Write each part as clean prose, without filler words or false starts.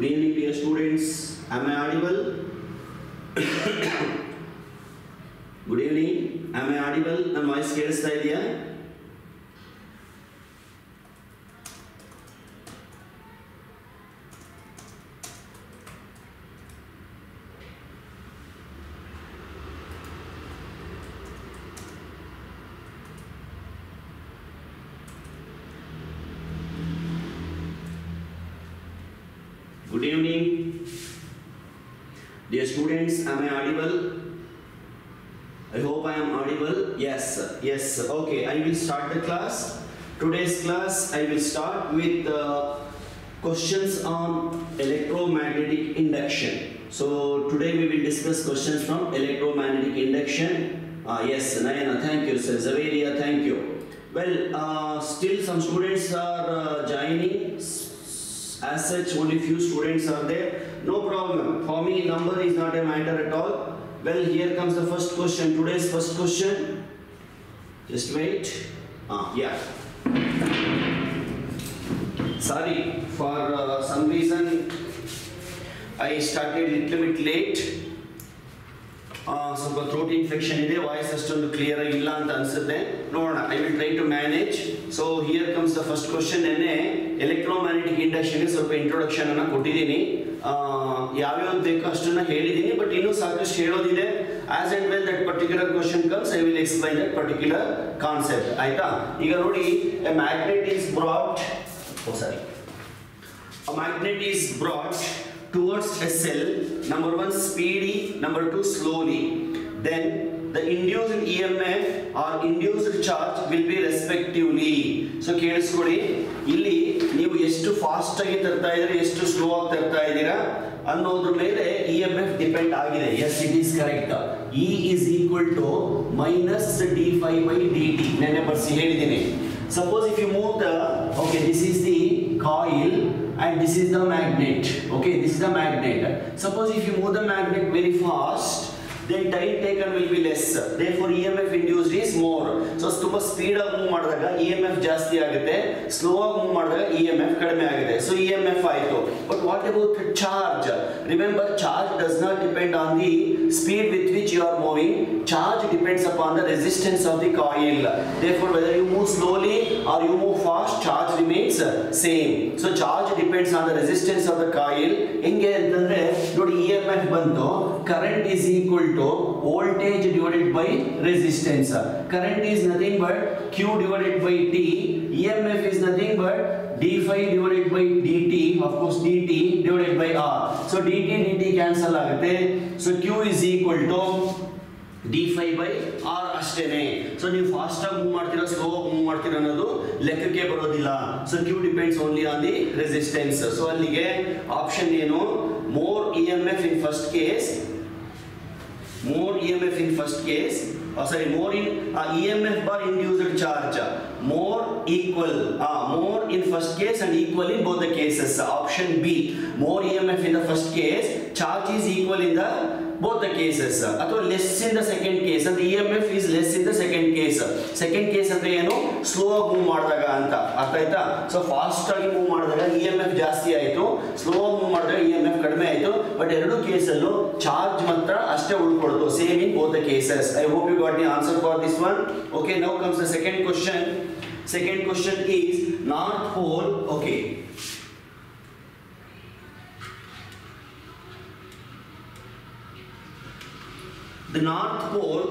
Good evening, dear students. Am I audible? Good evening. Am I audible? ನನ್ನ voice ಕೇಳಿಸ್ತಾ ಇದೆಯಾ? Good evening, dear students. Am I audible? I hope I am audible. Yes. Okay, I will start the class. Today's class I will start with questions on electromagnetic induction. So today we will discuss questions from electromagnetic induction. Yes, Nayana, thank you. Sir Zaveria, thank you. Well, still some students are joining. As such, only few students are there. No problem. For me, number is not a matter at all. Well, here comes the first question. Today's first question. Just wait. Yeah. Sorry, for some reason I started a little bit late. ಸ್ವಲ್ಪ throat infection ಇದೆ, voice ಅಷ್ಟೊಂದು clear ಆಗಿಲ್ಲ ಅಂತ ಅನ್ಸುತ್ತೆ. ನೋಡೋಣ, I will try to manage. So here comes the first question. ನೆನ್ನೆ electromagnetic ಇಂಡಕ್ಷನ್ಗೆ ಸ್ವಲ್ಪ ಇಂಟ್ರೊಡಕ್ಷನ್ ಅನ್ನ ಕೊಟ್ಟಿದ್ದೀನಿ. ಯಾವ್ಯಾವ್ದು ಬೇಕೋ ಅಷ್ಟನ್ನ ಹೇಳಿದ್ದೀನಿ, ಬಟ್ ಇನ್ನೂ ಸಾಕಷ್ಟು ಹೇಳೋದಿದೆ. As and well that particular question comes, I will explain that particular concept. ಆಯ್ತಾ? ಈಗ ನೋಡಿ, a magnet is brought a magnet is brought towards a cell, number 1 speedy, number 2 slowly. Then the induced EMF or induced charge will be respectively. So ಕೇಳಿಸ್ಕೊಳ್ಳಿ, ಇಲ್ಲಿ ನೀವು ಎಷ್ಟು fast ಆಗಿ ತರ್ತಾ ಇದ್ದೀರಾ, ಎಷ್ಟು ಸ್ಲೋ ಆಗಿ ತರ್ತಾ ಇದ್ದೀರಾ ಅನ್ನೋದ್ರ ಮೇಲೆ EMF ಡಿಪೆಂಡ್ ಆಗಿದೆ. Yes, it is correct. E is equal to minus d∅dt. ನೆನ್ನೆ ಬರ್ಸಿ ಹೇಳಿದ್ದೀನಿ. Suppose if you move the, okay, this is the coil and this is the magnet. Okay, this is the magnet. Suppose if you move the magnet very fast, then time taken will be less. Therefore EMF induced is more. So ತುಂಬಾ speed ಆಗಿ move ಮಾಡಿದಾಗ EMF ಜಾಸ್ತಿ ಆಗುತ್ತೆ, slow ಆಗಿ move ಮಾಡಿದಾಗ EMF ಕಡಿಮೆ ಆಗುತ್ತೆ. So EMF ಆಯ್ತು. But what about charge? Remember, charge does not depend on the speed with which you are moving. Charge depends upon the resistance of the coil. Therefore, whether you move slowly or you move fast, charge remains same. So charge depends on the resistance of the coil. ಹೆಂಗೆ ಅಂತಂದ್ರೆ ನೋಡಿ, EMF ಬಂತು, current is equal to voltage divided by resistance. Current is nothing but Q divided by T. EMF is nothing but d∅ divided by dt. Of course, dt divided by R. So dt cancel ಆಗುತ್ತೆ. So Q is equal to d∅ by R ಅಷ್ಟೇನೆ. So ನೀವು fast ಆಗಿ move ಮಾಡ್ತೀರಾ, slow ಆಗಿ move ಮಾಡ್ತೀರಾ ಅನ್ನೋದು ಲೆಕ್ಕಕ್ಕೆ ಬರೋದಿಲ್ಲ. So Q depends only on the resistance. So ಅಲ್ಲಿಗೆ ಆಪ್ಷನ್ ಏನು? More EMF in first case, more EMF in first case, more in EMF bar induced charge, more equal, more in first case and equal in both the cases. Option B, more EMF in the first case, charge is equal in the both the cases. ಅಥವಾ less in the second case, and the EMF is less in the second case. Second case ಅಂದ್ರೆ ಏನು? Slow ಆಗಿ move ಮಾಡಿದಾಗ ಅಂತ ಅರ್ಥ ಆಯ್ತಾ? So fast ಆಗಿ move ಮಾಡಿದಾಗ EMF ಜಾಸ್ತಿ ಆಯಿತು, ಸ್ಲೋ ಆಗಿ ಮೂವ್ ಮಾಡಿದಾಗ EMF ಕಡಿಮೆ ಆಯಿತು. ಬಟ್ ಎರಡು ಕೇಸಲ್ಲೂ ಚಾರ್ಜ್ ಮಾತ್ರ ಅಷ್ಟೇ ಉಳ್ಕೊಳ್ತು, same in both the cases. I hope you got the answer for this one. Okay, now comes the second question. Second question is North Pole. Okay. The North Pole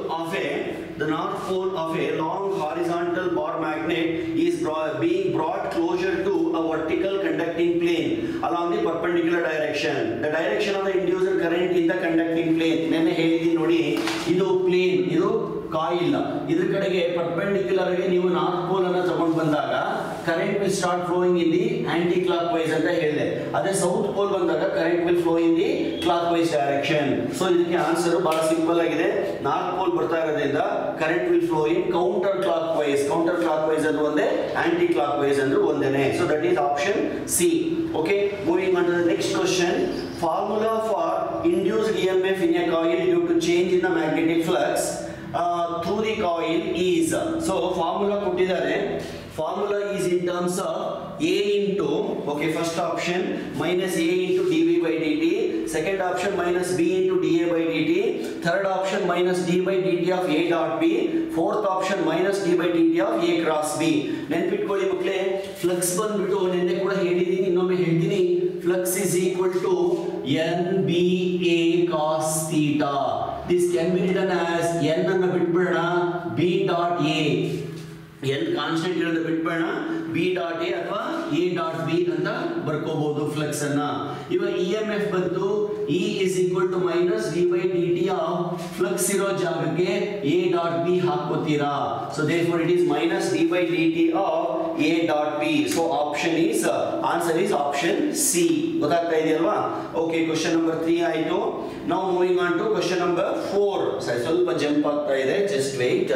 of a long horizontal bar magnet is being brought closer to a vertical conducting plane along the perpendicular direction. The direction of the induced current in the conducting plane. ನೆನ್ನೆ ಹೇಳಿದ್ದೀನಿ ನೋಡಿ, ಇದು plane, ಇದು coil. ಇದ್ರ ಕಡೆಗೆ perpendicular ಆಗಿ ನೀವು north pole ಅನ್ನ ತಗೊಂಡು ಬಂದಾಗ current will start flowing in the anticlockwise ಅಂತ ಹೇಳಿದೆ. ಅದೇ ಸೌತ್ ಪೋಲ್ ಬಂದಾಗ current will flow in the clockwise direction. So ಇದಕ್ಕೆ ಆನ್ಸರ್ ಬಹಳ ಸಿಂಪಲ್ ಆಗಿದೆ. ನಾರ್ತ್ ಪೋಲ್ ಬರ್ತಾ ಇರೋದ್ರಿಂದ current will flow in counterclockwise. Counter clock wise ಅಂದ್ರೆ ಒಂದೇ, ಆಂಟಿ ಕ್ಲಾಕ್ ವೈಸ್ ಅಂದ್ರೆ ಒಂದೇನೆ. So that is option C. Okay, moving on to the next question. Formula for induced EMF in a coil due to change in the magnetic flux through the coil is, so formula ಕೊಟ್ಟಿದ್ದಾರೆ. Formula is in terms of A into, okay, first option minus A into dV by dt, second option minus B into dA by dt, third option minus d by dt of A dot B, fourth option minus d by dt of A cross B. ನೆನ್ಪಿಟ್ಕೊಳ್ಳಿ ಮಕ್ಕಳೇ, flux ಬಂದ್ಬಿಟ್ಟು ನಿನ್ನೆ ಕೂಡ ಹೇಳಿದ್ದೀನಿ, ಇನ್ನೊಮ್ಮೆ ಹೇಳ್ತೀನಿ, flux is equal to NBA cos theta. This can be written as n ಅನ್ನು ಬಿಟ್ಬಿಡೋಣ, B dot A, n constant ಇರೋದು ಬಿಟ್ಬೇಡ, B dot A ಅಥವಾ A dot B ಅಂತ ಬರ್ಕೋಬಹುದು ಫ್ಲಕ್ಸ್ ಅನ್ನ. ಇವಾಗ EMF ಬಂತು, E is equal to minus d by dt of flux ಇರೋ ಜಾಗಕ್ಕೆ A dot B ಹಾಕೋತೀರಾ. So therefore it is minus d by dt of A dot B. So option is, answer is option C. ಗೊತ್ತಾಗ್ತಾ ಇದೆಯಲ್ವಾ? Okay, question number 3 ಆಯ್ತು. Now moving on to question number 4. ಸ್ವಲ್ಪ jump ಆಗ್ತಾ ಇದೆ, just wait.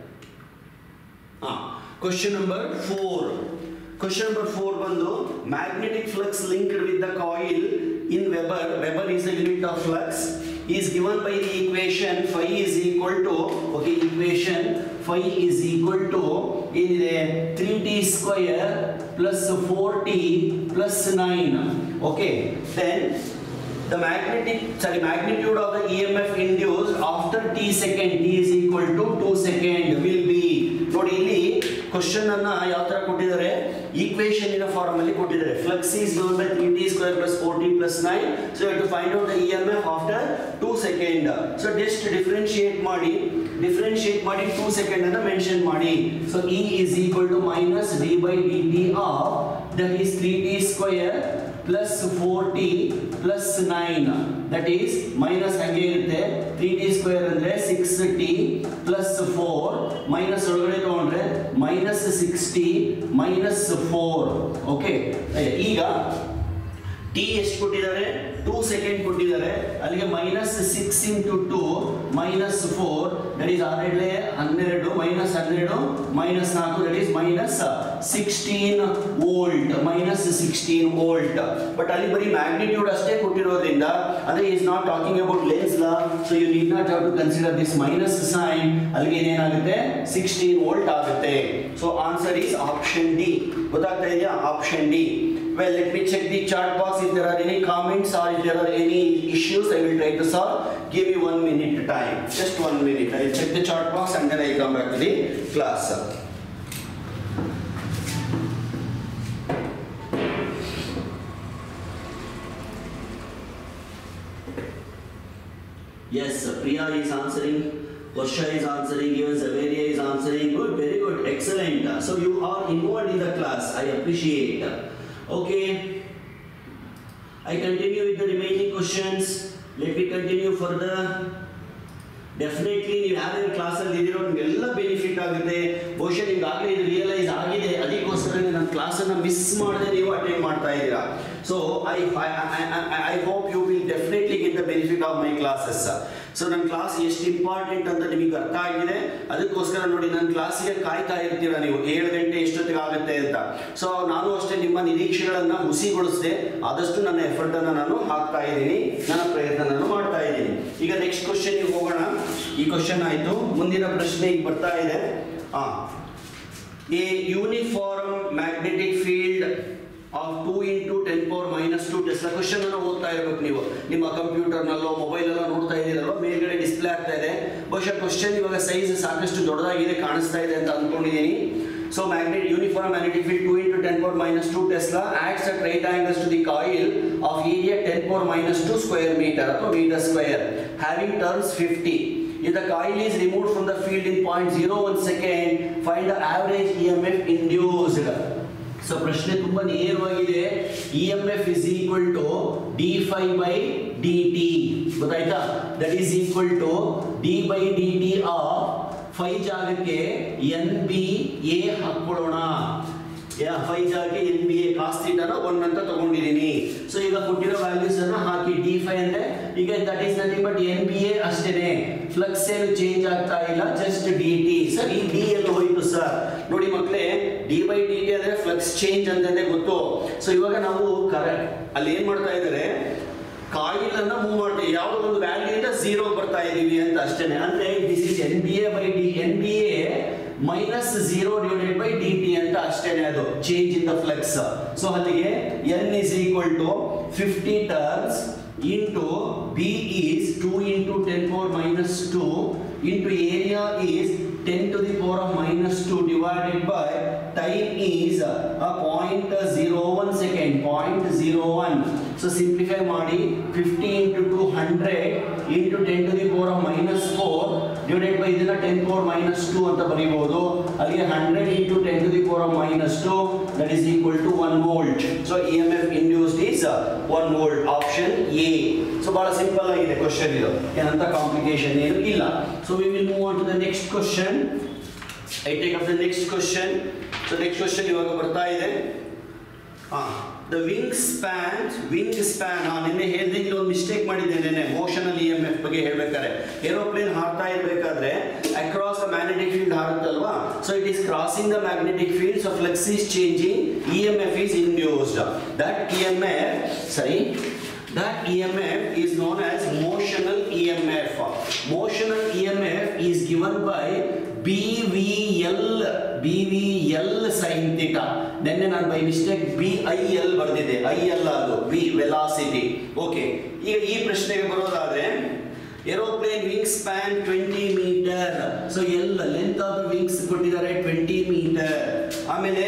Question number 4. Question number 4 ಬಂದು magnetic flux linked with the coil in Weber. Weber is the unit of flux. Is given by the equation phi is equal to, okay, equation phi is equal to ಏನಿದೆ 3t square plus 4t plus 9. Okay, then the magnitude of the EMF induced after t second, t is equal to 2 second will be, ನೋಡಿ ಇಲ್ಲಿ question ಅನ್ನ ಯಾವ ತರ ಕೊಟ್ಟಿದ್ದಾರೆ, equation ಇನ form ಅಲ್ಲಿ ಕೊಟ್ಟಿದ್ದಾರೆ. Flux is given by 3t square plus 4t plus 9. So you have to find out the EMF after 2 second. So just differentiate ಮಾಡಿ 2 second ಅಂತ ಮೆನ್ಷನ್ ಮಾಡಿ. So E is equal to minus d by dt of, that is 3t square plus 4t plus 9, that is minus ಹಾಗೆ ಇರುತ್ತೆ, 3t square ಅಂದ್ರೆ 6t plus 4 minus ಒಳಗಡೆ ತಗೊಂಡ್ರೆ minus 60 minus 4. Okay, ಈಗ t ಎಷ್ಟು ಕೊಟ್ಟಿದ್ದಾರೆ, 2 ಸೆಕೆಂಡ್ ಕೊಟ್ಟಿದ್ದಾರೆ, ಅಲ್ಲಿಗೆ minus 6 into 2 minus 4, that is 6 12 minus 12 minus 4, that is minus 16 volt, minus 16 volt. But ಅಲ್ಲಿ ಬರೀ ಮ್ಯಾಗ್ನಿಟ್ಯೂಡ್ ಅಷ್ಟೇ ಕೊಟ್ಟಿರೋದ್ರಿಂದ, ಅಂದ್ರೆ is not talking about Lenz law, so you need not have to consider this minus sign. ಅಲ್ಲಿಗೆ ಏನಾಗುತ್ತೆ, 16 volt ಆಗುತ್ತೆ. So answer is option D. ಗೊತ್ತಾಗ್ತಾ ಇದೆಯಾ? Option D. Well, let me check the chat box if there are any comments or if there are any issues. I will try to solve. Give me 1 minute time. Just 1 minute. I will check the chat box and then I will come back to the class. Yes, Priya is answering. Varsha is answering. Even Zaveria is answering. Good, very good, excellent. So you are involved in the class. I appreciate. Okay, I continue with the remaining questions. Let me continue further. Definitely ನೀವು ಯಾರ್ಯಾರು ಕ್ಲಾಸಲ್ಲಿ ಇದ್ದೀರೋ ನಿಮಗೆಲ್ಲ benefit ಆಗುತ್ತೆ. ಬಹುಶಃ ನಿಮ್ಗೆ ಆಗಲೇ ಇದು ರಿಯಲೈಸ್ ಆಗಿದೆ, ಅದಕ್ಕೋಸ್ಕರ ನನ್ನ ಕ್ಲಾಸನ್ನು ಮಿಸ್ ಮಾಡದೆ ನೀವು ಅಟೆಂಡ್ ಮಾಡ್ತಾ ಇದ್ದೀರಾ. So I hope you will definitely get the benefit of my classes. So ನನ್ನ ಕ್ಲಾಸ್ ಎಷ್ಟು ಇಂಪಾರ್ಟೆಂಟ್ ಅಂತ ನಿಮಗೆ ಅರ್ಥ ಆಗಿದೆ, ಅದಕ್ಕೋಸ್ಕರ ನೋಡಿ ನನ್ನ ಕ್ಲಾಸಿಗೆ ಕಾಯ್ತಾ ಇರ್ತೀರಾ ನೀವು 7 ಗಂಟೆ ಎಷ್ಟೊತ್ತಿಗೆ ಆಗುತ್ತೆ ಅಂತ. ಸೊ ನಾನು ಅಷ್ಟೇ ನಿಮ್ಮ ನಿರೀಕ್ಷೆಗಳನ್ನು ಹುಸಿಗೊಳಿಸದೆ ಆದಷ್ಟು ನನ್ನ ಎಫರ್ಟನ್ನು ನಾನು ಹಾಕ್ತಾ ಇದ್ದೀನಿ, ನನ್ನ ಪ್ರಯತ್ನ ನಾನು ಮಾಡ್ತಾ ಇದ್ದೀನಿ. ಈಗ ನೆಕ್ಸ್ಟ್ ಕ್ವಶನ್ಗೆ ಹೋಗೋಣ. ಈ ಕ್ವಶನ್ ಆಯಿತು, ಮುಂದಿನ ಪ್ರಶ್ನೆ ಈಗ ಬರ್ತಾ ಇದೆ. A uniform magnetic field of 2 into 10 power minus 2 tesla. Question ಅನ್ನು ಓದ್ತಾ ಇರಬೇಕು ನೀವು, ನಿಮ್ಮ ಕಂಪ್ಯೂಟರ್ನಲ್ಲೋ ಮೊಬೈಲಲ್ಲೋ ನೋಡ್ತಾ ಇದ್ದೀರಲ್ಲೋ, ಮೇಲ್ಗಡೆ ಡಿಸ್ಪ್ಲೇ ಆಗ್ತಾ ಇದೆ. ಬಹುಶಃ ಕ್ವಶನ್ ಇವಾಗ ಸೈಜ್ ಸಾಕಷ್ಟು ದೊಡ್ಡದಾಗಿದೆ, ಕಾಣಿಸ್ತಾ ಇದೆ ಅಂತ ಅಂದ್ಕೊಂಡಿದ್ದೀನಿ. So uniform magnetic field 2 into 10 power minus 2 Tesla acts at right angles to the coil of area 10 power minus 2 square meter or meter square, having turns 50. If the coil is removed from the field in 0.01 second, find the average EMF induced. So ಪ್ರಶ್ನೆ ತುಂಬಾ ನೇರವಾಗಿದೆ. EMF is equal to d phi by dt. ಗೊತ್ತಾಯ್ತಾ? That is equal to d by dt of phi ಜಾಗಕ್ಕೆ NBA ಹಾಕೊಳ್ಳೋಣ. phi ಜಾಗಕ್ಕೆ NBA cos theta ನ 1 ಅಂತ ತಗೊಂಡಿದ್ದೀನಿ. So ಈಗ ಕೊಟ್ಟಿರೋ ವ್ಯಾಲ್ಯೂಸ್ ಅನ್ನು ಹಾಕಿ, d phi ಅಂದ್ರೆ ಈಗ that is nothing but NBA ಅಷ್ಟೇನೆ, ಫ್ಲಕ್ಸ್ ಏನು ಚೇಂಜ್ ಆಗ್ತಾ ಇಲ್ಲ, ಜಸ್ಟ್ dt. ಸರ್ ಈ d ಎಲ್ಲಿ ಹೋಯ್ತು ಸರ್? ನೋಡಿ ಮಕ್ಕಳೇ, d by dt ಅಂದ್ರೆ ಫ್ಲಕ್ಸ್ ಚೇಂಜ್ ಅಂತಂದ್ರೆ ಗೊತ್ತು. ಸೊ ಇವಾಗ ನಾವು ಕರೆಕ್ಟ್ ಅಲ್ಲಿ ಏನ್ ಮಾಡ್ತಾ ಇದ್ದಾರೆ, ಕಾಯಿಲ್ ಅನ್ನ ಮೂವ್ ಮಾಡ್ತೀವಿ, ಯಾವುದೋ ಒಂದು ವ್ಯಾಲ್ಯೂ ಇಂದ 0 ಬರ್ತಾ ಇದೀವಿ ಅಂತ ಅಷ್ಟೇನೆ. ಅಂದ್ರೆ this is NBA by d. NBA minus 0 divided by dt ಅಂತ ಅಷ್ಟೇನೆ, ಅದು change in the flux. So ಅಲ್ಲಿಗೆ n is equal to 50 turns into B is 2 into 10 power minus 2 into area is 10 to the power of minus 2 divided by time is a 0.01 second, 0.01. So simplify ಮಾಡಿ 50 into 200 into 10 to the power of minus 4 divided by ಇದನ್ನ 10 power minus 2 ಅಂತ ಬರೀಬಹುದು. ಅಲ್ಲಿಗೆ 100 into 10 to the power of minus 2 that is equal to 1 volt. So EMF induced is 1 volt, option A. So ಬಹಳ simple ಆಗಿದೆ question ಇದು, ಏನಂತ complication ಏನು ಇಲ್ಲ. So we will move on to the next question. I take up the next question. So next question ಇವಾಗ ಬರ್ತಾ ಇದೆ. The wingspan ನಿನ್ನೆ ಹೇಳಿದ್ರೆ ಇಲ್ಲಿ ಒಂದು ಮಿಸ್ಟೇಕ್ ಮಾಡಿದ್ದೆ. ನೆನ್ನೆ ಮೋಷನಲ್ EMF ಬಗ್ಗೆ ಹೇಳ್ಬೇಕಾದ್ರೆ ಏರೋಪ್ಲೇನ್ ಹಾರ್ತಾ ಇರಬೇಕಾದ್ರೆ ಅಕ್ರಾಸ್ ದ ಮ್ಯಾಗ್ನೆಟಿಕ್ ಫೀಲ್ಡ್ ಹಾರುತ್ತಲ್ವಾ, so it is crossing the magnetic field, so flux is changing, EMF is induced. That EMF is known as motional EMF. Motional EMF is given by BVL sin theta. ನೆನ್ನೆ ನಾನು by mistake BIL ಬರ್ದಿದ್ದೆ, IL ಅದು B velocity. Okay, ಈಗ ಈ ಪ್ರಶ್ನೆಗೆ ಬರೋದಾದ್ರೆ aeroplane wing span 20 metre. So ಎಲ್ಲ length of the wings ಕೊಟ್ಟಿದ್ದಾರೆ 20 ಮೀಟರ್. ಆಮೇಲೆ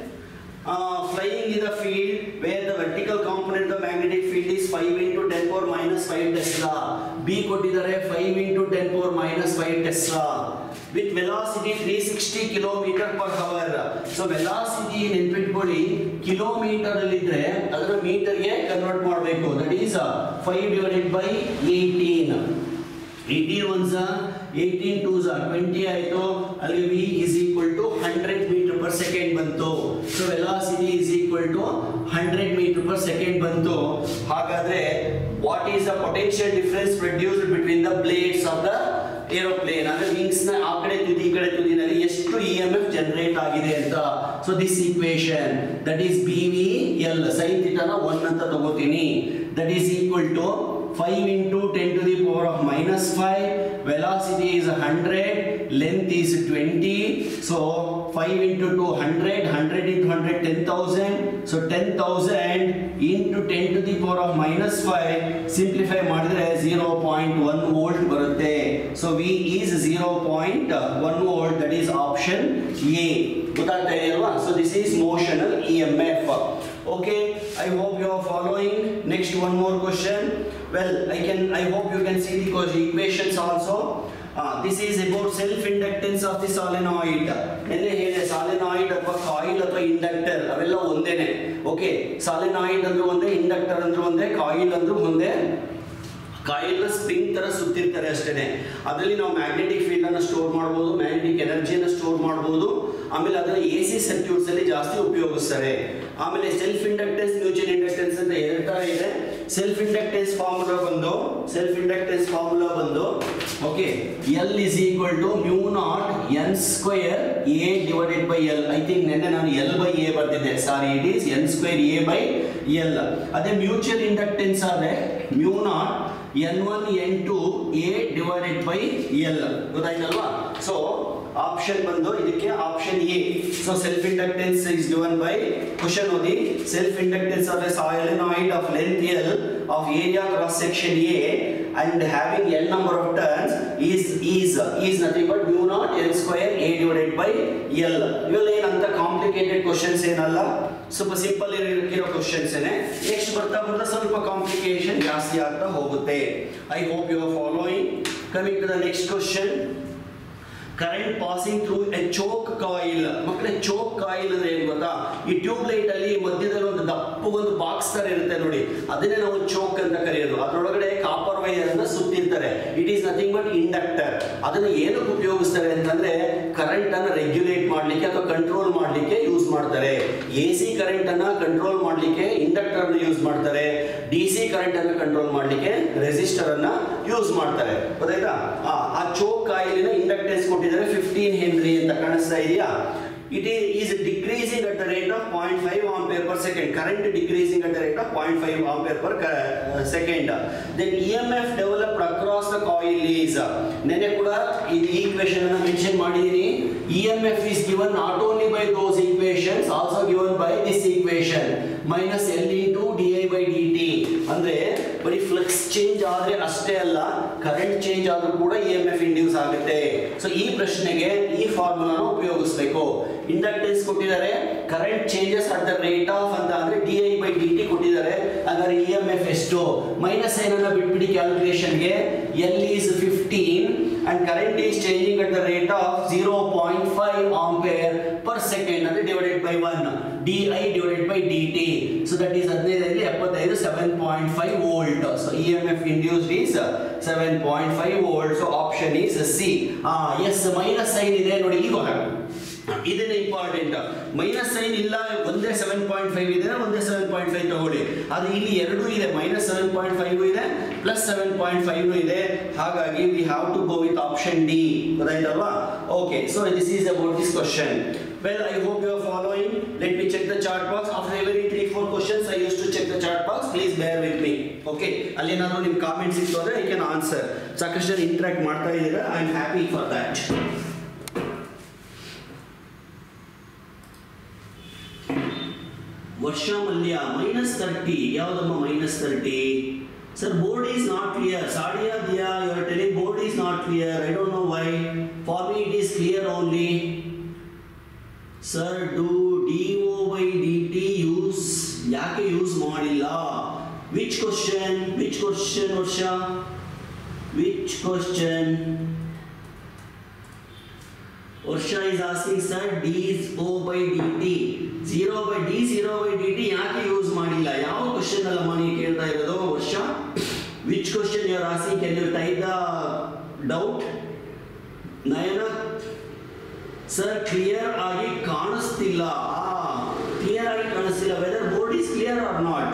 flying in the field where the vertical component of the magnetic field is 5 into 10 power minus 5 Tesla. B ಕೊಟ್ಟಿದ್ದಾರೆ 5 into 10 power minus 5 Tesla with velocity 360 km per hour. So velocity ನೆನ್ಪಿಟ್ಕೊಳ್ಳಿ, kilometre ಅಲ್ಲಿ ಇದ್ರೆ ಅದನ್ನ metre ಗೆ convert ಮಾಡಬೇಕು. That is 5 divided by 18. 18 ones 18 twos 20 ಆಯಿತು. ಅಲ್ಲಿ V is equal to 100 meter per second ಬಂತು. So velocity is equal to 100 meter per second ಬಂತು. ಹಾಗಾದ್ರೆ what is the potential difference produced between the blades of the aeroplane, ಅಂದ್ರೆ wings ನ ಆ ಕಡೆ ತುದಿ ಈ ಕಡೆ ತುದಿನಲ್ಲಿ ಎಷ್ಟು EMF ಜನರೇಟ್ ಆಗಿದೆ ಅಂತ. So this equation that is BVL sin ಥೀಟಾನ 1 ಅಂತ ತಗೋತೀನಿ. That is equal to 5 into 10 to the power of minus 5, velocity is 100, length is 20, so 5 into 2 100, 100 into 100 10,000, so 10,000 into 10 to the power of minus 5, simplify ಮಾಡಿದ್ರೆ 0.1 volt ಬರುತ್ತೆ. So V is 0.1 volt, that is option A. ಗೊತ್ತಾಗ್ತಾ ಇದೆ ಅಲ್ವಾ? So this is motional EMF. Okay, I hope you are following. Next one more question. Well, I hope you can see the equations also. This is about self inductance of the solenoid. ನೆನ್ನೆ ಹೇಳಿದೆ solenoid ಅಥವಾ coil ಅಥವಾ inductor ಅವೆಲ್ಲ ಒಂದೇನೆ. Okay, solenoid ಅಂದ್ರೆ ಒಂದೇ, inductor ಅಂದ್ರೆ ಒಂದೇ, ಕಾಯಿಲ್ ಅಂದ್ರೆ ಒಂದೇ. ಕಾಯಿಲ್ ಸ್ಪ್ರಿಂಗ್ ತರ ಸುತ್ತಿರ್ತಾರೆ ಅಷ್ಟೇನೆ. ಅದರಲ್ಲಿ ನಾವು ಮ್ಯಾಗ್ನೆಟಿಕ್ ಫೀಲ್ಡ್ ಅನ್ನು ಸ್ಟೋರ್ ಮಾಡಬಹುದು, ಮ್ಯಾಗ್ನೆಟಿಕ್ ಎನರ್ಜಿಯನ್ನು ಸ್ಟೋರ್ ಮಾಡಬಹುದು. ಆಮೇಲೆ ಅದನ್ನ AC ಸರ್ಕ್ಯೂಟ್ಸ್ ಅಲ್ಲಿ ಜಾಸ್ತಿ ಉಪಯೋಗಿಸ್ತಾರೆ. ಆಮೇಲೆ ಸೆಲ್ಫ್ ಇಂಡಕ್ಟೆನ್ಸ್, ಮ್ಯೂಚುವಲ್ ಇಂಡಕ್ಟೆನ್ಸ್ ಅಂತ ಎರಡು ತರ ಇದೆ. ಸೆಲ್ಫ್ ಇಂಡಕ್ಟೆನ್ಸ್ ಫಾರ್ಮುಲಾ ಬಂದು okay, L is equal to mu naught N square A divided by L. I think ನೆನ್ನೆ ನಾನು L by A ಬರ್ತಿದ್ದೆ, sorry, it is N square A by L. ಅದೇ mutual inductance ಆದ್ರೆ mu naught N1 N2 A divided by L. ಗೊತ್ತಾಯ್ತಲ್ವಾ? So option ಬಂದು ಇದಕ್ಕೆ option A. So self inductance is given by question ಓದಿ. Self inductance of a solenoid of length L of area cross section A and having L number of turns is nothing but mu naught N square A divided by L. ಇವೆಲ್ಲ ಏನಂತ complicated questions ಏನಲ್ಲ, ಸ್ವಲ್ಪ simple ಇರೋ questions ಏನೆ. Next ಬರ್ತಾ ಸ್ವಲ್ಪ complication ಜಾಸ್ತಿ ಆಗ್ತಾ ಹೋಗುತ್ತೆ. I hope you are following. Coming to the next question. Current passing through a choke coil. ಮಕ್ಕಳೇ, ಚೋಕ್ ಕಾಯಿಲ್ ಅಂದ್ರೆ ಏನು ಗೊತ್ತಾ? ಈ ಟ್ಯೂಬ್ ಲೈಟ್ ಅಲ್ಲಿ ಮಧ್ಯದಲ್ಲಿ ಒಂದು ದಪ್ಪಗೊಂದು ಬಾಕ್ಸ್ ತರ ಇರುತ್ತೆ ನೋಡಿ, ಅದನ್ನೇ ನಾವು ಚೋಕ್ ಅಂತ ಕರೆಯೋದು. ಅದರೊಳಗಡೆ ಕಾಪರ್ ವೈರ್ ಅನ್ನ ಸುತ್ತಿರ್ತಾರೆ. It is nothing but inductor. ಅದನ್ನ ಏನಕ್ಕೆ ಉಪಯೋಗಿಸ್ತಾರೆ ಅಂತಂದ್ರೆ ಕರೆಂಟ್ ಅನ್ನ ರೆಗ್ಯುಲೇಟ್ ಮಾಡ್ಲಿಕ್ಕೆ ಅಥವಾ ಕಂಟ್ರೋಲ್ ಮಾಡ್ಲಿಕ್ಕೆ ಯೂಸ್ ಮಾಡ್ತಾರೆ. AC ಕರೆಂಟ್ ಅನ್ನ ಕಂಟ್ರೋಲ್ ಮಾಡ್ಲಿಕ್ಕೆ ಇಂಡಕ್ಟರ್ ಅನ್ನು ಯೂಸ್ ಮಾಡ್ತಾರೆ. DC ಕರೆಂಟ್ ಅನ್ನ ಕಂಟ್ರೋಲ್ ಮಾಡ್ಲಿಕ್ಕೆ ರೆಸಿಸ್ಟರ್ ಅನ್ನ ಯೂಸ್ ಮಾಡ್ತಾರೆ. ಗೊತ್ತಾಯ್ತಾ? ಆ ಚೋಕ್ ಕಾಯಿಲಿನ ಇಂಡಕ್ಟೆನ್ಸ್ 15 ಹೆನ್ರಿ ಅಂತ ಕಾಣಿಸ್ತಾ ಇದೆಯಾ? it is decreasing at the rate of 0.5 ampere per second. Current decreasing at the rate of 0.5 ampere per second. Then EMF developed across the coil is, nene kuda in equation anna mention madidini. EMF is given not only by those equations, also given by this equation, minus L into di by dt. ಅಂದ್ರೆ ಬರೀ flux change ಆದ್ರೆ ಅಷ್ಟೇ ಅಲ್ಲ, current change ಆದ್ರೂ ಕೂಡ EMF induce ಆಗುತ್ತೆ. So ಈ ಪ್ರಶ್ನೆಗೆ ಈ ಫಾರ್ಮುಲಾನ ಉಪಯೋಗಿಸಬೇಕು. ಇಂಡಕ್ಟೆನ್ಸ್ ಕೊಟ್ಟಿದ್ದಾರೆ, current changes at the rate of ಅಂತ ಅಂದ್ರೆ di by dt ಕೊಟ್ಟಿದ್ದಾರೆ. ಹಾಗಾದ್ರೆ EMF ಎಷ್ಟು? ಮೈನಸ್ ಸೈನ್ ಅನ್ನ ಬಿಟ್ಬಿಡಿ ಕ್ಯಾಲ್ಕುಲೇಷನ್ಗೆ. L is 15 and current is changing at the rate of 0.5 ampere per second, ಅಂದ್ರೆ divided by 1, di divided by dt. So that is 15 75 7.5 volt. So EMF induced is 7.5 volt. So option is C. Yes, minus sign ಇದೆ ನೋಡಿ. ಈಗ ಇದನ್ನೇ important. Minus sine ಇಲ್ಲ, ಒಂದೇ 7.5 ಇದೆ, ಒಂದೇ 7.5 ತಗೊಳ್ಳಿ. ಅದು ಇಲ್ಲಿ ಎರಡೂ ಇದೆ, minus 7.5 ಇದೆ, plus 7.5 ಇದೆ. ಹಾಗಾಗಿ we have to go with option D. ಗೊತ್ತಾಯ್ತಲ್ವಾ? Okay, so this is about this question. Well, I hope you are following. Let me check the chart box. After every 3-4 questions, I used to check the chart box. Please bear with me. Okay, ಅಲ್ಲಿ ನಾನು ನಿಮ್ಮ comments ಇತ್ತು ಅಂದ್ರೆ I can answer. ಸಾಕಷ್ಟು ಜನ interact ಮಾಡ್ತಾ ಇದ್ದೀರಾ. I am happy for that. Varsha Mallya -30. ಯಾವುದಮ್ಮ -30? Sir, board is not clear. Sadia Dia, you are telling board is not clear. I don't know why. For me it is clear only. Sir, do dO by dt use? ಯಾಕೆ use ಮಾಡಿಲ್ಲ? Which question? Which question, Varsha? Which question? Varsha is asking, sir, dO by dt 0 by dt ಯಾಕೆ use ಮಾಡಿಲ್ಲ? ಯಾವ question ಅಲ್ಲ ಮನಿ ಕೇಳ್ತಾ ಇರೋದು ವರ್ಷ? Which question you are asking? Can you type the doubt? Nayana sir clear ಆಗಿ ಕಾಣಿಸ್ತಿಲ್ಲ. ಕ್ಲಿಯರ್ ಆಗಿ ಕಾಣಿಸ್ತಿಲ್ಲ. Whether board is clear or not?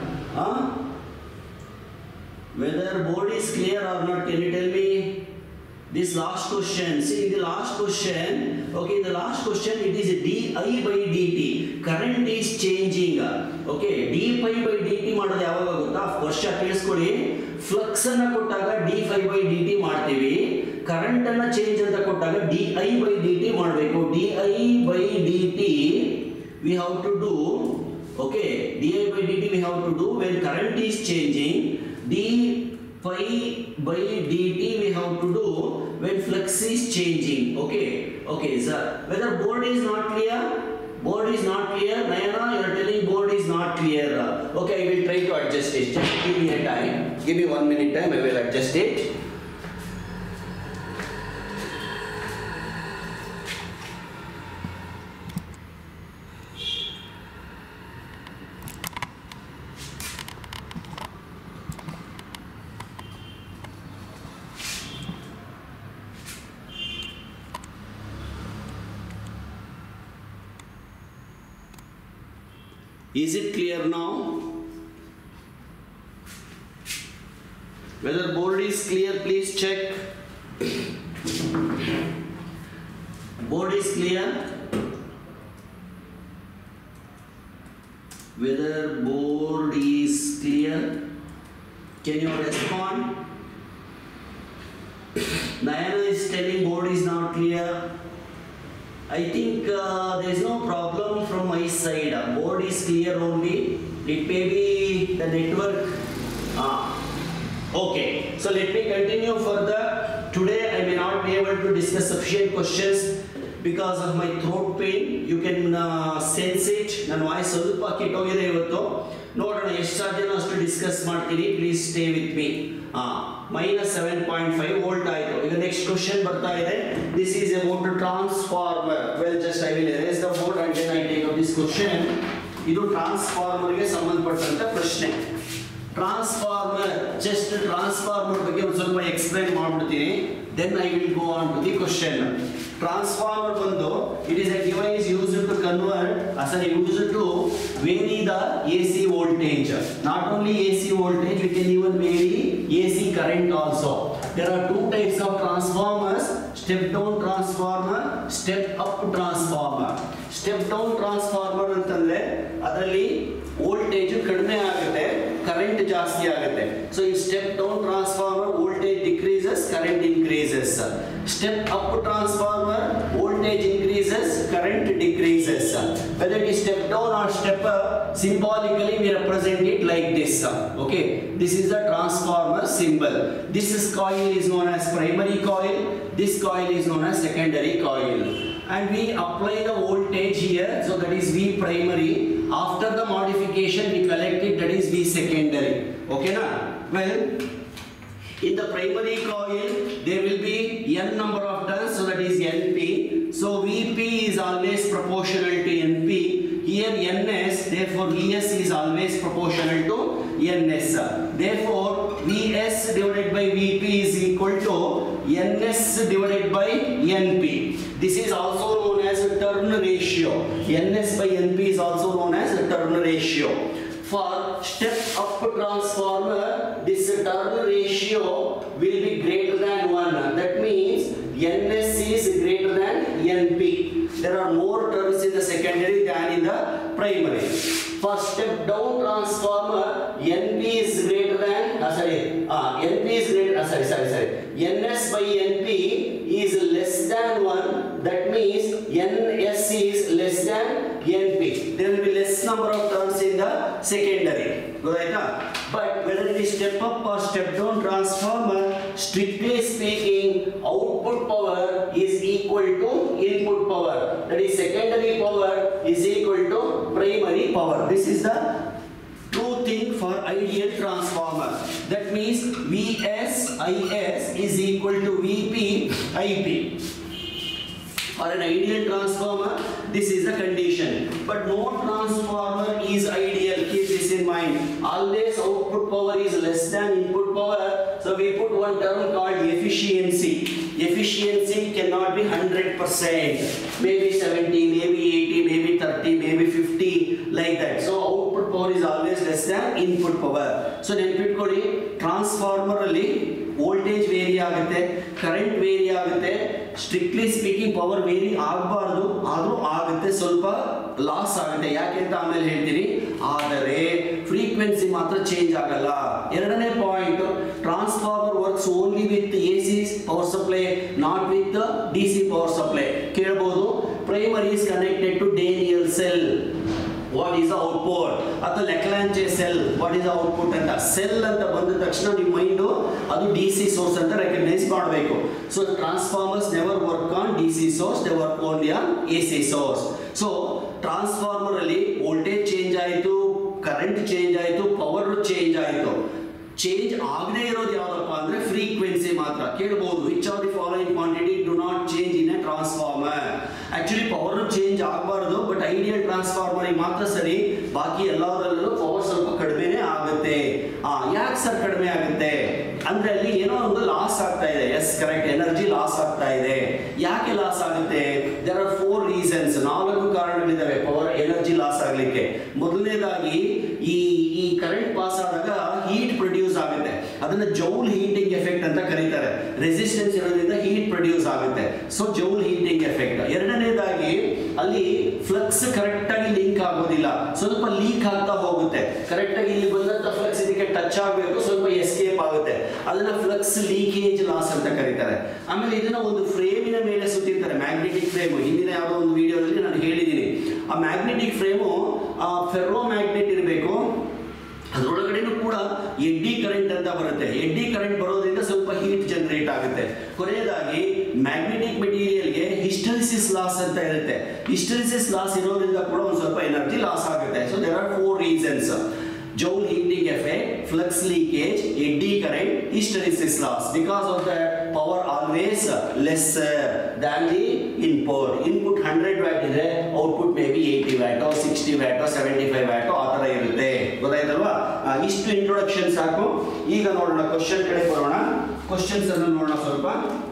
Whether board is clear or not, can you tell me? This last question, see the last question, okay, the last question it is di by dt, current is changing, okay, d pi by dt ಮಾಡೋದು ಯಾವಾಗ ಗೊತ್ತಾ? ವರ್ಷ ಕೇಳಿಸ್ಕೊಳ್ಳಿ. Flux ಅನ್ನು ಕೊಟ್ಟಾಗ d phi by dt ಮಾಡ್ತೀವಿ, current ಅನ್ನು change ಅಂತ ಕೊಟ್ಟಾಗ di by dt ಮಾಡಬೇಕು. di by dt we have to do, okay, di by dt we have to do when current is changing. d phi by dt we have to do when flux is changing. Okay sir, whether board is not clear? Board is not clear. Nayana, you are telling board is not clear. Okay, I will try to adjust it. Just give me a time, give me 1 minute time, I will adjust it. Is it clear now? Whether board is clear, please check. Board is clear? Whether board is clear? Can you respond? Nayana is telling board is not clear. I think there is no problem from my side. Board is clear only. It may be the network. Okay. So let me continue further. Today I may not be able to discuss sufficient questions because of my throat pain. You can sense it. ನನ್ನ voice ಸ್ವಲ್ಪ ಕೆಟ್ಟೋಗಿದೆ ಇವತ್ತು. ನೋಡೋಣ ಎಷ್ಟು ಸಾಧ್ಯನೋ ಅಷ್ಟು discuss ಮಾಡ್ತೀನಿ. Please stay with me. -7.5 volt ಆಯಿತು. ಈಗ ನೆಕ್ಸ್ಟ್ ಕ್ವಶನ್ ಬರ್ತಾ ಇದೆ. This is about transformer. Well, just I will erase the board and then I take up this question. ಇದು ಟ್ರಾನ್ಸ್ಫಾರ್ಮರ್ಗೆ ಸಂಬಂಧಪಟ್ಟಂತ ಪ್ರಶ್ನೆ. ಟ್ರಾನ್ಸ್ಫಾರ್ಮರ್, ಜಸ್ಟ್ ಟ್ರಾನ್ಸ್ಫಾರ್ಮರ್ ಬಗ್ಗೆ ಒಂದು ಸ್ವಲ್ಪ ಎಕ್ಸ್ಪ್ಲೈನ್ ಮಾಡ್ಬಿಡ್ತೀನಿ. Then I will go on to the question. Transformer ಬಂದು it is a device used to convert, used to vary the AC voltage. Not only AC voltage, we can even vary AC current also. There are two types of transformers. step down transformer, step up transformer. Step down transformer ಅಂತಂದ್ರೆ ಅದರಲ್ಲಿ voltage ಕಡಿಮೆ ಆಗುತ್ತೆ, current ಜಾಸ್ತಿ ಆಗುತ್ತೆ. So in step down transformer voltage decreases, current increases. Step up transformer voltage increases, current decreases. Whether it is step down or step up, symbolically we represent it like this. Okay, this is the transformer symbol. This coil is known as primary coil, this coil is known as secondary coil, and we apply the voltage here, so that is V primary. After the modification we collect it, that is V secondary. Okay na? Well, in the primary coil there will be n number of turns, so that is Np. So Vp is always proportional to Np. Here Ns, therefore Vs is always proportional to Ns. Therefore Vs divided by Vp is equal to Ns divided by Np. This is also known as a turn ratio. Ns by Np is also known as a turn ratio. For step up transformer, this turn ratio will be greater than 1. That means Ns is greater than Np. There are more turns in the secondary than in the primary. For step down transformer, Np is greater than Np is greater Ns by Np is less than 1. That means Ns is less than Np. There will be less number of turns in the secondary. Right? But whether it is step up or step down transformer, strictly speaking, output power is equal to input power. That is secondary power is equal to primary power. This is the true thing for ideal transformer. That means Vs Is is equal to Vp Ip. For an ideal transformer, this is the condition. But no transformer is ideal. Keep this in mind. Always output power is less than input power. So we put one term called efficiency. Efficiency cannot be 100%. Maybe 70, maybe 80, maybe 30, maybe 50, like that. So output power is always less than input power. So ನೆನಪಿಟ್ಕೊಳ್ಳಿ, transformer ಅಲ್ಲಿ voltage vary ಆಗುತ್ತೆ, current vary ಆಗುತ್ತೆ. Strictly speaking power vary ಆಗಬಾರ್ದು, ಆದರೂ ಆಗುತ್ತೆ, ಸ್ವಲ್ಪ loss ಆಗುತ್ತೆ. ಯಾಕೆ ಅಂತ ಆಮೇಲೆ ಹೇಳ್ತೀನಿ. ಆದರೆ ಫ್ರೀಕ್ವೆನ್ಸಿ ಮಾತ್ರ ಚೇಂಜ್ ಆಗಲ್ಲ. ಎರಡನೇ point, transformer works only with AC power supply, not with DC power supply. ಕೇಳಬಹುದು, primary is connected to Daniell cell. What is the output? ಅಥವಾ Leclanche cell, what is the output ಅಂತ. Cell ಅಂತ ಬಂದ ತಕ್ಷಣ ನಿಮ್ಮ mind ಅದು DC source ಅಂತ recognise ಮಾಡಬೇಕು. So transformers never work on DC source, they work only on AC source. So transformer ಅಲ್ಲಿ ವೋಲ್ಟೇಜ್ ಚೇಂಜ್ ಆಯಿತು, ಕರೆಂಟ್ ಚೇಂಜ್ ಆಯಿತು, ಪವರ್ ಚೇಂಜ್ ಆಯಿತು. ಚೇಂಜ್ ಆಗದೇ ಇರೋದು ಯಾವ್ದಪ್ಪ ಅಂದ್ರೆ ಫ್ರೀಕ್ವೆನ್ಸಿ ಮಾತ್ರ. ಕೇಳಬಹುದು, which are the following quantity do not change in a transformer. Actually power change ಆಗಬಾರ್ದು, ಬಟ್ ಐಡಿಯಲ್ ಟ್ರಾನ್ಸ್ಫಾರ್ಮರ್ ಮಾತ್ರ ಸರಿ. ಬಾಕಿ ಎಲ್ಲದರಲ್ಲೂ ಪವರ್ ಸ್ವಲ್ಪ ಕಡಿಮೆನೇ ಆಗುತ್ತೆ. ಯಾಕೆ ಸರ್ ಕಡಿಮೆ ಆಗುತ್ತೆ ಅಂದ್ರೆ ಅಲ್ಲಿ ಏನೋ ಒಂದು ಲಾಸ್ ಆಗ್ತಾ ಇದೆ. ಎಸ್ ಕರೆಕ್ಟ್, ಎನರ್ಜಿ ಲಾಸ್ ಆಗ್ತಾ ಇದೆ. ಯಾಕೆ ಲಾಸ್ ಆಗುತ್ತೆ? There are 4 reasons. 4 ಕಾರಣಗಳಿದ್ದಾವೆ ಪವರ್ ಎನರ್ಜಿ ಲಾಸ್ ಆಗ್ಲಿಕ್ಕೆ. ಮೊದಲನೇದಾಗಿ ಈ ಕರೆಂಟ್ ಪಾಸ್ ಆದಾಗ ಹೀಟ್ ಪ್ರೊಡ್ಯೂಸ್ ಆಗುತ್ತೆ. ಅದನ್ನ ಜೌಲ್ ಹೀಟಿಂಗ್ ಎಫೆಕ್ಟ್ ಅಂತ ಕರೀತಾರೆ. ರೆಸಿಸ್ಟೆನ್ಸ್ ಇರೋದ್ರಿಂದ ಹೀಟ್ ಪ್ರೊಡ್ಯೂಸ್ ಆಗುತ್ತೆ. So joule heating effect. ಎರಡನೇದಾಗಿ ಅಲ್ಲಿ ಫ್ಲಕ್ಸ್ ಕರೆಕ್ಟ್ ಆಗಿ ಲಿಂಕ್ ಆಗೋದಿಲ್ಲ, ಸ್ವಲ್ಪ ಲೀಕ್ ಆಗ್ತಾ ಹೋಗುತ್ತೆ. ಕರೆಕ್ಟ್ ಆಗಿ ಇಲ್ಲಿ ಬಂದಂತ ಫ್ಲಕ್ಸ್ ಇದಕ್ಕೆ ಟಚ್ ಆಗಬೇಕು, ಸ್ವಲ್ಪ ಎಸ್ಕೇಪ್ ಆಗುತ್ತೆ. ಅದನ್ನ ಫ್ಲಕ್ಸ್ ಲೀಕೇಜ್ ಲಾಸ್ ಅಂತ ಕರೀತಾರೆ. ಆಮೇಲೆ ಇದನ್ನ ಒಂದು ಫ್ರೇಮಿನ ಮೇಲೆ ಸುತ್ತಿರ್ತಾರೆ, ಮ್ಯಾಗ್ನೆಟಿಕ್ ಫ್ರೇಮ್. ಹಿಂದಿನ ಯಾವುದೋ ಒಂದು ವಿಡಿಯೋದಲ್ಲಿ ನಾನು ಹೇಳಿದ್ದೀನಿ. ಆ ಮ್ಯಾಗ್ನೆಟಿಕ್ ಫ್ರೇಮು ಫೆರ್ರೋ ಮ್ಯಾಗ್ನೆಟ್ ಇರಬೇಕು. ಅದರೊಳಗಡೆನೂ ಕೂಡ ಎಡ್ಡಿ ಕರೆಂಟ್ ಅಂತ ಬರುತ್ತೆ. ಎಡ್ಡಿ ಕರೆಂಟ್ ಬರೋದ್ರಿಂದ ಸ್ವಲ್ಪ ಹೀಟ್ ಜನರೇಟ್ ಆಗುತ್ತೆ. ಕೊನೆಯದಾಗಿ ಮ್ಯಾಗ್ನೆಟಿಕ್ ಮೆಟೀರಿಯಲ್ಗೆ ಹಿಸ್ಟರಿಸಿಸ್ ಲಾಸ್ ಅಂತ ಇರುತ್ತೆ. ಹಿಸ್ಟರಿಸಿಸ್ ಲಾಸ್ ಇರೋದ್ರಿಂದ ಕೂಡ ಒಂದು ಸ್ವಲ್ಪ ಎನರ್ಜಿ ಲಾಸ್ ಆಗುತ್ತೆ. So there are 4 reasons: joule heating effect, flux leakage, eddy current, hysteresis loss. Because of that, power always lesser than the input. Input 100 watt ಇದೆ, output may be 80 watt or 60 watt or 75 watt ಆ ತರ ಇರುತ್ತೆ. ಗೊತ್ತಾಯ್ತಲ್ವಾ? ಇಷ್ಟು introduction ಸಾಕು. ಈಗ ನೋಡೋಣ, question ಕಡೆ ಬರೋಣ. ಕ್ವಶನ್ಸ್ ಅನ್ನು ನೋಡೋಣ ಸ್ವಲ್ಪ.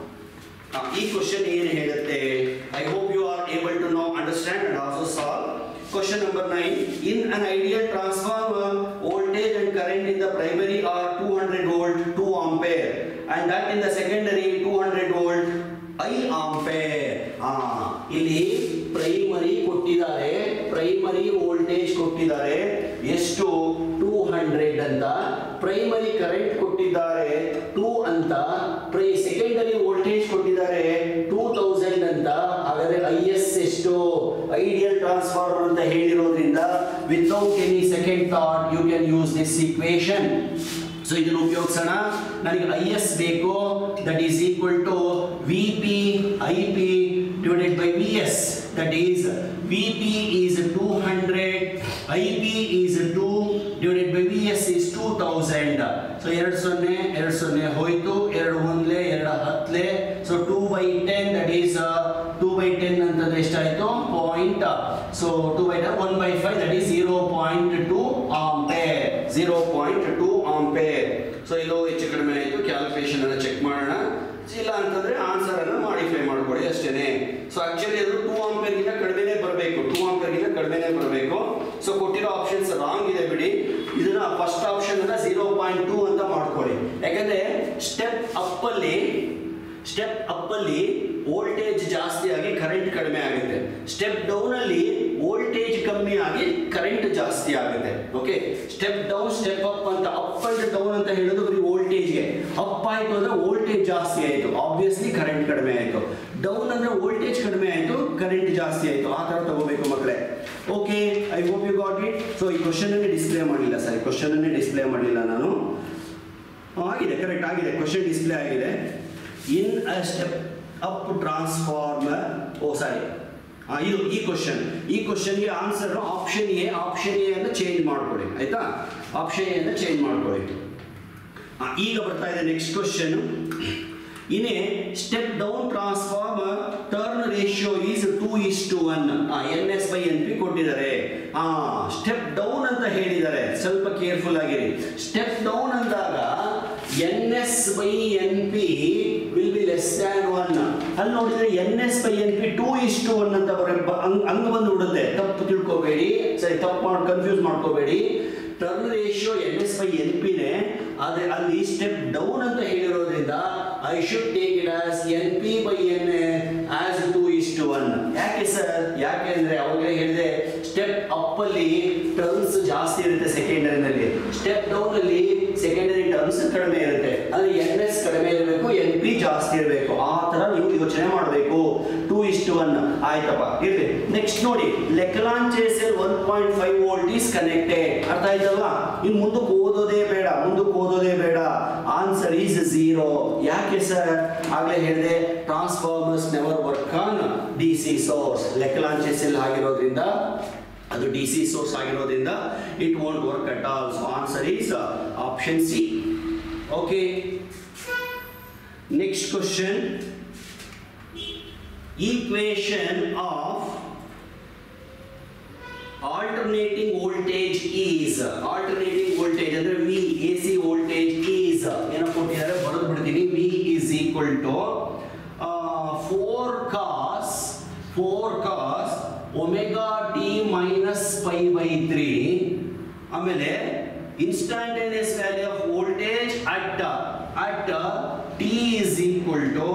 ಈ ಕ್ವಶನ್ ಏನು ಹೇಳುತ್ತೆ? I hope you are able to now understand and also solve. Question number 9. In an ideal transformer, voltage and current in the primary are 200 volt, 2 ampere, and that in the secondary 200 volt, I ampere. ಇಲ್ಲಿ primary ಕೊಟ್ಟಿದ್ದಾರೆ, primary voltage ಕೊಟ್ಟಿದ್ದಾರೆ ಎಷ್ಟು 200 ಅಂತ, primary current ಕೊಟ್ಟಿದ್ದಾರೆ 2 ಅಂತ, secondary voltage ಕೊಟ್ಟಿದ್ದಾರೆ 2000 ಅಂತ. ಹಾಗಾದ್ರೆ ಐಎಸ್ ಎಷ್ಟು, ಐಡಿಯಲ್ ಟ್ರಾನ್ಸ್ಫಾರ್ಮರ್ ಅಂತ ಹೇಳಿರೋದ್ರಿಂದ without any second thought you can use this equation. So ಇದನ್ನು ಉಪಯೋಗಿಸೋಣ. ನನಗೆ ಐಎಸ್ ಬೇಕು, that is equal to V P I P divided by V S. That is V P is 200, I P is 2 divided by V S is 2000. So 2 ಹೋಯ್ತು, 2 1 2 10. So 2/10 that is 2/10 ಅಂತಂದ್ರೆ ಎಷ್ಟಾಯ್ತು point. So 2/10 1/5 that is 0.2 ampere, 0.2 ampere. So ಇಲ್ಲೋ ಹೆಚ್ಚು ಕಡಿಮೆ ಆಯಿತು, calculation ಅನ್ನು check ಮಾಡೋಣ. ಇಲ್ಲ ಅಂತಂದ್ರೆ ಆನ್ಸರ್ ಅನ್ನು ಮಾಡಿಫೈ ಮಾಡ್ಕೊಳ್ಳಿ ಅಷ್ಟೇನೆ. ಸೊ ಆಕ್ಚುಲಿ ಅದು 2 ಆಂಪೇರ್ ಗಿಂತ ಕಡಿಮೆನೇ ಬರಬೇಕು, 2 ಆಂಪೇರ್ ಗಿಂತ ಕಡಿಮೆನೇ ಬರಬೇಕು. ಸೊ ಕೊಟ್ಟಿರೋ ಆಪ್ಷನ್ಸ್ ರಾಂಗ್ ಇದೆ ಬಿಡಿ. ಇದನ್ನ ಫಸ್ಟ್ ಆಪ್ಷನ್ ಅನ್ನ 0.2 ಅಂತ ಮಾಡ್ಕೊಳ್ಳಿ. ಯಾಕಂದ್ರೆ ಸ್ಟೆಪ್ ಅಪ್ ಅಲ್ಲಿ ವೋಲ್ಟೇಜ್ ಜಾಸ್ತಿ ಆಗಿ ಕರೆಂಟ್ ಕಡಿಮೆ ಆಗುತ್ತೆ, ಸ್ಟೆಪ್ ಡೌನ್ ಅಲ್ಲಿ ವೋಲ್ಟೇಜ್ ಕಮ್ಮಿ ಆಗಿ ಕರೆಂಟ್ ಜಾಸ್ತಿ ಆಗುತ್ತೆ. Okay, step down step up ಅಂತ, ಅಪ್ ಅಂಡ್ ಡೌನ್ ಅಂತ ಹೇಳೋದು ಬರೀ ವೋಲ್ಟೇಜ್ಗೆ. ಅಪ್ ಆಯ್ತು ಅಂದ್ರೆ ವೋಲ್ಟೇಜ್ ಜಾಸ್ತಿ ಆಯ್ತು, ಆಬ್ವಿಯಸ್ಲಿ ಕರೆಂಟ್ ಕಡಿಮೆ ಆಯ್ತು. ಡೌನ್ ಅಂದ್ರೆ ವೋಲ್ಟೇಜ್ ಕಡಿಮೆ ಆಯ್ತು, ಕರೆಂಟ್ ಜಾಸ್ತಿ ಆಯ್ತು. ಆ ತರ ತಗೋಬೇಕು ಮಕ್ಕಳೇ. Okay, I hope you got it. So ಈ ಕ್ವಶನ್ ಅನ್ನೇ ಡಿಸ್ಪ್ಲೇ ಮಾಡಲಿಲ್ಲ, ಸರಿ, ಕ್ವಶನ್ ಅನ್ನೇ ಡಿಸ್ಪ್ಲೇ ಮಾಡಲಿಲ್ಲ ನಾನು. ಆಗಿದೆ, ಕರೆಕ್ಟ್ ಆಗಿದೆ, ಕ್ವಶನ್ ಡಿಸ್ಪ್ಲೇ ಆಗಿದೆ. In a step up transformer, ಇದು ಈ ಕ್ವಶನ್ಗೆ ಆನ್ಸರ್ ಆಪ್ಷನ್ ಎ ಅನ್ನು ಚೇಂಜ್ ಮಾಡ್ಕೊಳ್ಳಿ, ಆಯ್ತಾ? ಆಪ್ಷನ್ ಎ ಅನ್ನು ಚೇಂಜ್ ಮಾಡ್ಕೊಳ್ಳಿ. ಈಗ ಬರ್ತಾ ಇದೆ next question. In a step down transformer turn ratio is 2:1. NS/NP ಕೊಟ್ಟಿದ್ದಾರೆ. ಸ್ಟೆಪ್ ಡೌನ್ ಅಂತ ಹೇಳಿದ್ದಾರೆ, ಸ್ವಲ್ಪ ಕೇರ್ಫುಲ್ ಆಗಿರಿ. ಸ್ಟೆಪ್ ಡೌನ್ ಅಂದಾಗ NS/NP will be less than 1. ಅಲ್ಲಿ ನೋಡಿದ್ರೆ NS/NP 2:1 ಅಂತ ಹಂಗ ಬಂದು ಬಿಡುತ್ತೆ. ತಪ್ಪು ತಿಳ್ಕೋಬೇಡಿ, ಸರಿ, ಕನ್ಫ್ಯೂಸ್ ಮಾಡ್ಕೋಬೇಡಿ. ಟರ್ನ್ ರೇಷಿಯೋ NS/NP ನೇ, ಆದ್ರೆ ಅಲ್ಲಿ ಸ್ಟೆಪ್ ಡೌನ್ ಅಂತ ಹೇಳಿರೋದ್ರಿಂದ I should take it as NP/NA as 2:1. ಯಾಕೆ ಸರ್? ಯಾಕೆ ಅಂದ್ರೆ ಅವಾಗಲೇ ಹೇಳಿದೆ, ಸ್ಟೆಪ್ ಅಪ್ ಅಲ್ಲಿ ಟರ್ನ್ಸ್ ಜಾಸ್ತಿ ಇರುತ್ತೆ ಸೆಕೆಂಡರಿನಲ್ಲಿ, ಸ್ಟೆಪ್ ಡೌನ್ ಅಲ್ಲಿ ಸೆಕೆಂಡರಿ ಟರ್ನ್ಸ್ ಕಡಿಮೆ ಇರುತ್ತೆ. ಅಂದ್ರೆ NS ಕಡಿಮೆ ಇರಬೇಕು, NP ಜಾಸ್ತಿ ಇರಬೇಕು. ಆ ತರ ನೀವು ಯೋಚನೆ ಮಾಡಬೇಕು. 2:1 ಆಯ್ತಪ್ಪ, ಇರ್ಲಿ. ನೆಕ್ಸ್ಟ್ ನೋಡಿ, Leclanche cell 1.5 volt is connected. ಅರ್ಥ ಆಯ್ತಲ್ವಾ? ಇನ್ನು ಮುಂದಕ್ಕೆ ಓದೋದೇ ಬೇಡ. Answer is 0. ಯಾಕೆ ಸರ್? ಆಗ್ಲೇ ಹೇಳಿದೆ, transformers never work on DC source. Leclanche cell ಆಗಿರೋದ್ರಿಂದ, ಅದು DC ಸೋರ್ಸ್ ಆಗಿರೋದ್ರಿಂದ it won't work at all. So answer is option C. Okay, next question. Equation of alternating voltage is, alternating voltage ಅಂದ್ರೆ V, AC voltage is ಏನೋ ಕೊಟ್ಟಿದ್ದಾರೆ, ಬರೆದು ಬಿಡ್ತೀನಿ. V is equal to 4 cos omega t minus pi by 3. ಆಮೇಲೆ instantaneous value of voltage at t is equal to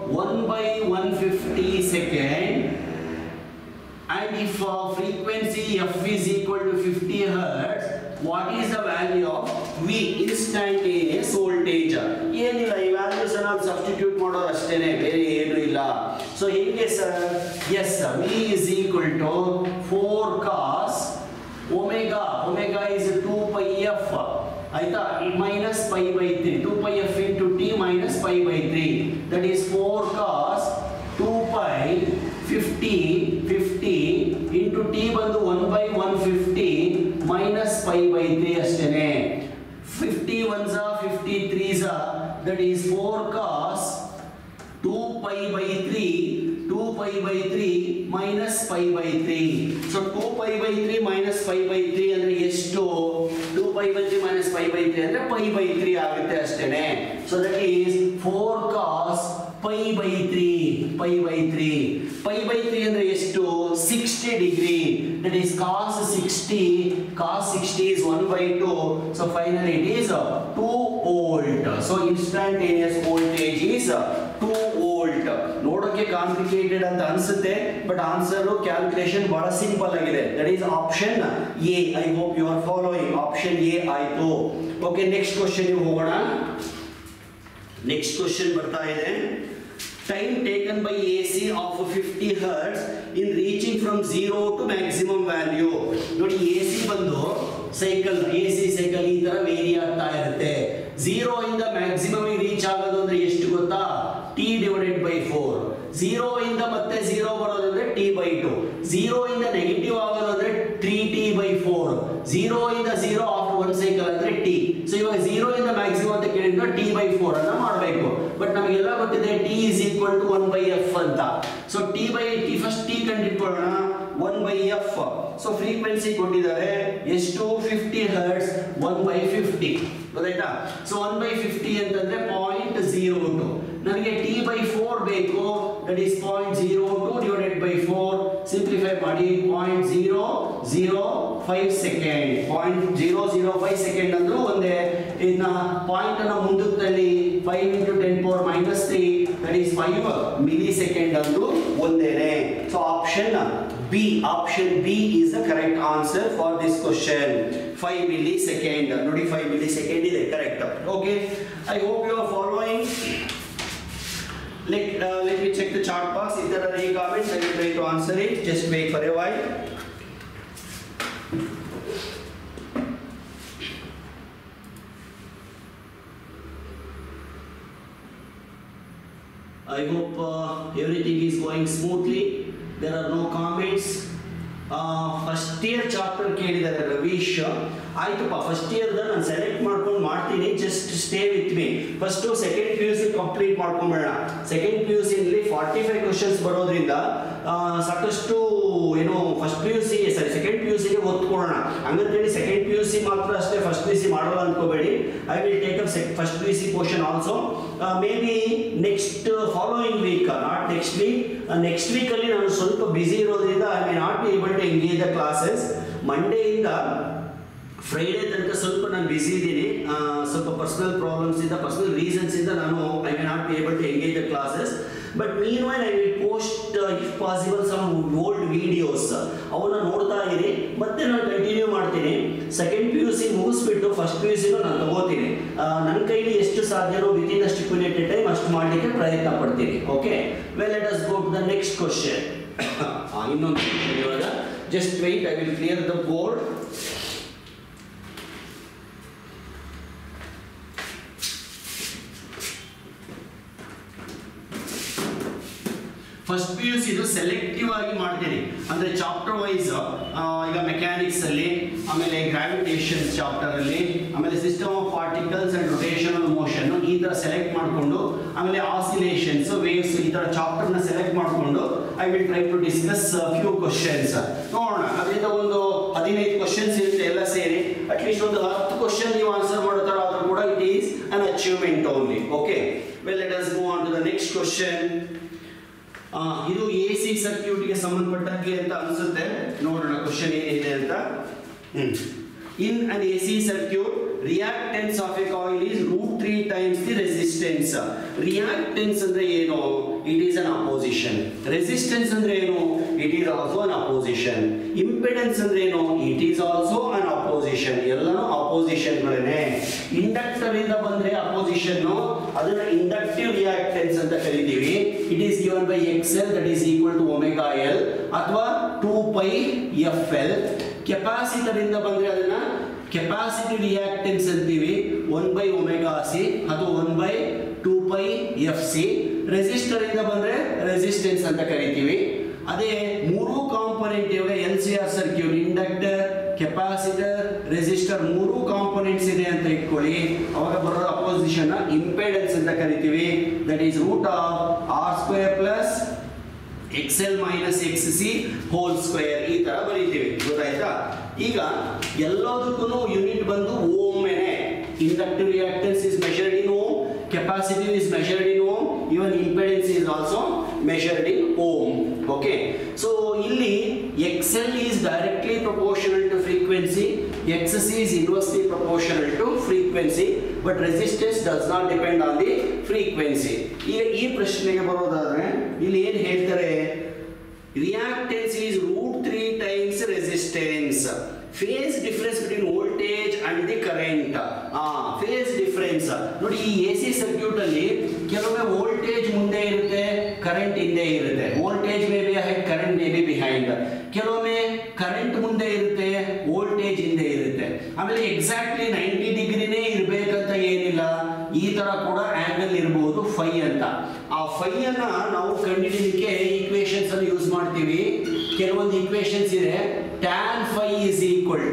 1/150 second. And if frequency f is equal to 50 Hz, what is the value of V, instantaneous voltage? ಏನಿಲ್ಲ, ಈ values ಅನ್ನು substitute ಮಾಡೋದು ಅಷ್ಟೇನೆ, ಬೇರೆ ಏನು ಇಲ್ಲ. So ಹೇಗೆ sir? Yes, V is equal to 4 cos omega is 2πf, ಆಯ್ತಾ, minus pi by 3, 2πf into t minus pi by 3, that is 4 cos 2pi 50 into t ಬಂದು 1/150 minus pi by 3 ಅಷ್ಟೇನೆ. 50 ones are 53s are, that is 4 cos 2pi by 3 minus pi by 3. So 2pi by 3 minus pi by 3 ಅಂದ್ರೆ ಎಷ್ಟು? 2pi by 3 minus pi by 3 ಅಂದ್ರೆ pi by 3 ಆಗುತ್ತೆ ಅಷ್ಟೇನೆ. So that is 4 cos pi by 3 ಅಂದ್ರೆ ಎಷ್ಟು? 60 degree. That is cos 60 is 1/2. So finally it is 2 volt. So instantaneous voltage is 2 volt. Volt. ನೋಡೋಕೆ complicated ಅಂತ ಅನ್ಸುತ್ತೆ, ಬಟ್ ಆನ್ಸರ್ ಕ್ಯಾಲ್ಕುಲೇಷನ್ ಬಹಳ simple ಆಗಿದೆ. That is option A. I hope you are following. Option A ಆಯ್ತು. Okay, next question ಹೋಗೋಣ. Next question ಬರ್ತಾ ಇದೆ. Time taken by AC of 50 Hz in reaching from 0 to maximum value. ನೋಡಿ AC ಬಂದು cycle, AC cycle ಈ ತರ very ಆಗ್ತಾ ಇರುತ್ತೆ. 0 ಇಂದ ಮ್ಯಾಕ್ಸಿಮಮ್ ರೀಚ್ ಆಗೋದು ಅಂದ್ರೆ ಎಷ್ಟು ಗೊತ್ತಾ? T divided by 4. 0 ಇಂದ ಮತ್ತೆ 0 ಬರೋದಂದ್ರೆ T by 2. 0 ಇಂದ ನೆಗೆಟಿವ್ ಆಗೋದು ಅಂದ್ರೆ 3T by 4. 0 ಇಂದ 0 ಆಫ್ಟರ್ ಒನ್ ಸೈಕಲ್ ಅಂದ್ರೆ T. ಸೊ ಇವಾಗ 0 ಇಂದ ಮ್ಯಾಕ್ಸಿಮಮ್ ಅಂತ ಕೇಳಿದ್ರೆ T by 4 ಅನ್ನ ಮಾಡಬೇಕು. ಬಟ್ ನಮಗೆಲ್ಲ ಗೊತ್ತಿದೆ T is equal to 1 by F ಅಂತ. So T by T first T ಕಂಡುಹಿಡ್ಕೊಳ್ಳೋಣ. 1 by F. ಸೊ ಫ್ರೀಕ್ವೆನ್ಸಿ ಕೊಟ್ಟಿದ್ದಾರೆ ಎಷ್ಟು? 50 Hz. 1 by 50 ಗೊತ್ತಾಯ್ತಾ? ಸೊ 1 by 50 ಅಂತಂದ್ರೆ 0.02. ನನಗೆ T by 4 ಬೇಕು. That is 0.02 divided by 4. Simplify ಮಾಡಿ 0.005 ಸೆಕೆಂಡ್. 0.005 ಸೆಕೆಂಡ್ ಅಂದ್ರೂ ಒಂದೇ. ಇದನ್ನ ಪಾಯಿಂಟ್ ಅನ್ನ ಮುಂದಕ್ಕೆ ತಳ್ಳಿ 5 into 10 power minus 3, that is 5 millisecond ಅಂದ್ರೂ ಒಂದೇನೆ. So option B. Option B is the correct answer for this question. 5 millisecond. ನೋಡಿ 5 millisecond ಇದೆ correct. Okay, I hope you are following. Let me check the chart box. If there are any comments, I will try to answer it. Just wait for a while. I hope everything is going smoothly. There are no comments. First year chapter ಕೇಳಿದ್ದಾರೆ ರವೀಶ್. ಆಯ್ತಪ್ಪ, first year ನಾನು select ಮಾಡ್ಕೊಂಡು ಮಾಡ್ತೀನಿ, just stay with me. First second PUC complete ಮಾಡ್ಕೊಂಡ್ಬಿಡೋಣ. Second PUC ನಲ್ಲಿ 45 questions ಬರೋದ್ರಿಂದ ಸಾಕಷ್ಟು ಏನು ಫಸ್ಟ್ PUC ಸೆಕೆಂಡ್ PUC ಗೆ ಒತ್ಕೊಳ್ಳೋಣ. ಹಂಗಂತೇಳಿ ಸೆಕೆಂಡ್ PUC ಮಾತ್ರ ಅಷ್ಟೇ ಫಸ್ಟ್ PUC ಮಾಡಲ್ಲ ಅನ್ಕೋಬೇಡಿ. I will take up first PUC portion also. May be next following week, not next week. Next week ಅಲ್ಲಿ ನಾನು ಸ್ವಲ್ಪ ಬಿಸಿ ಇರೋದ್ರಿಂದ I may not be able to engage the classes. Monday ಇಂದ Friday ತನಕ ಸ್ವಲ್ಪ ನಾನು ಬಿಸಿ ಇದ್ದೀನಿ. ಸ್ವಲ್ಪ ಪರ್ಸನಲ್ ಪ್ರಾಬ್ಲಮ್ಸ್ ಇಂದ, ಪರ್ಸನಲ್ ರೀಸನ್ಸ್ ಇಂದ ನಾನು I may not be able to engage the classes. But meanwhile I will post if possible some old videos. ಅವನ್ನ ನೋಡ್ತಾ ಇರಿ. ಮತ್ತೆ ನಾನು ಕಂಟಿನ್ಯೂ ಮಾಡ್ತೀನಿ. ಸೆಕೆಂಡ್ PUC ಮುಗಿಸ್ಬಿಟ್ಟು ಫಸ್ಟ್ PUC ನಾನು ತಗೋತೀನಿ. ನನ್ನ ಕೈಲಿ ಎಷ್ಟು ಸಾಧ್ಯನೋ ವಿತಿನ್ ದ ಸ್ಟಿಪ್ಯುಲೇಟೆಡ್ ಟೈಮ್ ಅಷ್ಟು ಮಾಡಲಿಕ್ಕೆ ಪ್ರಯತ್ನ ಪಡ್ತೀನಿ. Okay, well let us go to the next question. ಇನ್ನೊಂದು ಇವಾಗ just wait, I will clear the board. First PUC ಇದು ಸೆಲೆಕ್ಟಿವ್ ಆಗಿ ಮಾಡ್ತೀನಿ, ಅಂದ್ರೆ ಚಾಪ್ಟರ್ ವೈಸ್. ಈಗ ಮೆಕ್ಯಾನಿಕ್ಸ್ ಅಲ್ಲಿ, ಆಮೇಲೆ ಗ್ರಾವಿಟೇಷನ್ ಚಾಪ್ಟರ್ ಅಲ್ಲಿ, ಆಮೇಲೆ system of particles and rotational motion ಈ ತರ ಸೆಲೆಕ್ಟ್ ಮಾಡಿಕೊಂಡು, ಆಮೇಲೆ ಆಸಿಲೇಷನ್ಸ್, ವೇವ್ಸ್ ಈ ತರ ಚಾಪ್ಟರ್ ನ ಸೆಲೆಕ್ಟ್ ಮಾಡಿಕೊಂಡು I will try to discuss few questions. ನೋಡೋಣ, ಅದರಿಂದ ಒಂದು 15 ಕ್ವಶನ್ಸ್ ಇರುತ್ತೆ ಎಲ್ಲ ಸೇರಿ. ಅಟ್ಲೀಸ್ಟ್ ಒಂದು 10 ಕ್ವಶನ್ ನೀವು ಆನ್ಸರ್ ಮಾಡೋ ತರ ಆದ್ರೂ ಕೂಡ it is an achievement only. Okay, well let us move on to the next question. ಇದು AC ಸರ್ಕ್ಯೂಟ್ ಗೆ ಸಂಬಂಧಪಟ್ಟಂಗೆ ಅಂತ ಅನ್ಸುತ್ತೆ. ನೋಡೋಣ ಕ್ವಶನ್ ಏನಿದೆ ಅಂತ. In an AC circuit, reactance of a coil is √3 times the resistance. Reactance ಅಂದ್ರೆ ಏನು? It is an opposition. Resistance ಅಂದ್ರೆ ಏನು? It is also an opposition. Impedance ಅಂದ್ರೆ ಏನು? It is also an opposition. ಎಲ್ಲಾನು opposition ಗಳೇ. ಇಂಡಕ್ಟರ್ ಇಂದ ಬಂದ್ರೆ opposition, ಅದನ್ನ ಇಂಡಕ್ಟಿವ್ ರಿಯಾಕ್ಟೆನ್ಸ್ ಅಂತ ಕರೀತೀವಿ. It is given by XL, that is equal to omega L ಅಥವಾ 2πfL. ಕೆಪಾಸಿಟರ್ ಇಂದ ಬಂದ್ರೆ ಅದನ್ನ ಕೆಪಾಸಿಟಿವ್ ರಿಯಾಕ್ಟೆನ್ಸ್ ಅಂತೀವಿ, 1/ωc ಅಥವಾ 1/2πfc. ರೆಸಿಸ್ಟರ್ ಇಂದ ಬಂದ್ರೆ ರೆಸಿಸ್ಟೆನ್ಸ್ ಅಂತ ಕರೀತೀವಿ. ಅದೇ ಮೂರು ಕಾಂಪೊನೆಂಟ್ ಇವಾಗ LCR circuit, inductor, capacitor, resistor ಮೂರು ಕಾಂಪೊನೆಂಟ್ಸ್ ಇದೆ ಅಂತ ಇಟ್ಕೊಳ್ಳಿ. ಅವಾಗ ಬರೋ ಅಪೋಸಿಷನ್ ಇಂಪೆಡೆನ್ಸ್ ಅಂತ ಕರಿತೀವಿ. That is √R² + XL - XC whole square ಈ ತರ ಬರೀತೀವಿ. ಗೊತ್ತಾಯ್ತಾ? ಈಗ ಎಲ್ಲದಕ್ಕೂ ಯೂನಿಟ್ ಬಂದು ಓಮ್ನೇ. Inductive reactance is measured in ohm, capacitive is measured in ohm, even impedance is also measured in ohm. Okay, so ಇಲ್ಲಿ XL is directly proportional to frequency, XC is inversely proportional to frequency. but resistance does not depend on the frequency. ಈಗ ಈ ಪ್ರಶ್ನೆಗೆ ಬರೋದಾದ್ರೆ ಇಲ್ಲಿ ಏನು ಹೇಳ್ತಾರೆ, reactance is √3 times resistance. Phase difference between voltage and the current. Phase difference ನೋಡಿ, ಈ AC circuit ಅಲ್ಲಿ ಕೆಲವೊಮ್ಮೆ ವೋಲ್ಟೇಜ್ ಮುಂದೆ ಇರುತ್ತೆ, ಕರೆಂಟ್ ಹಿಂದೆ ಇರುತ್ತೆ. Voltage may be ahead, current may be behind. ಕೆಲವೊಮ್ಮೆ ಕರೆಂಟ್ ಮುಂದೆ ಇರುತ್ತೆ, ವೋಲ್ಟೇಜ್ ಹಿಂದೆ ಇರುತ್ತೆ. ಆಮೇಲೆ ಎಕ್ಸಾಕ್ಟ್ಲಿ 90 ಡಿಗ್ರಿನೇ ಇರಬೇಕಂತ ಏನಿಲ್ಲ, ಈ ತರ ಕೂಡ ಆಂಗಲ್ ಇರಬಹುದು ಫೈ ಅಂತ. ಆ ಫೈ ಅನ್ನ ನಾವು ಕಂಡುಹಿಡಿಯಲಿಕ್ಕೆ ಈಕ್ವೇಶನ್ಸ್ ಅನ್ನು ಯೂಸ್ ಮಾಡ್ತೀವಿ. ಕೆಲವೊಂದು ಈಕ್ವೇಶನ್ಸ್ ಇದೆ. tan phi is equal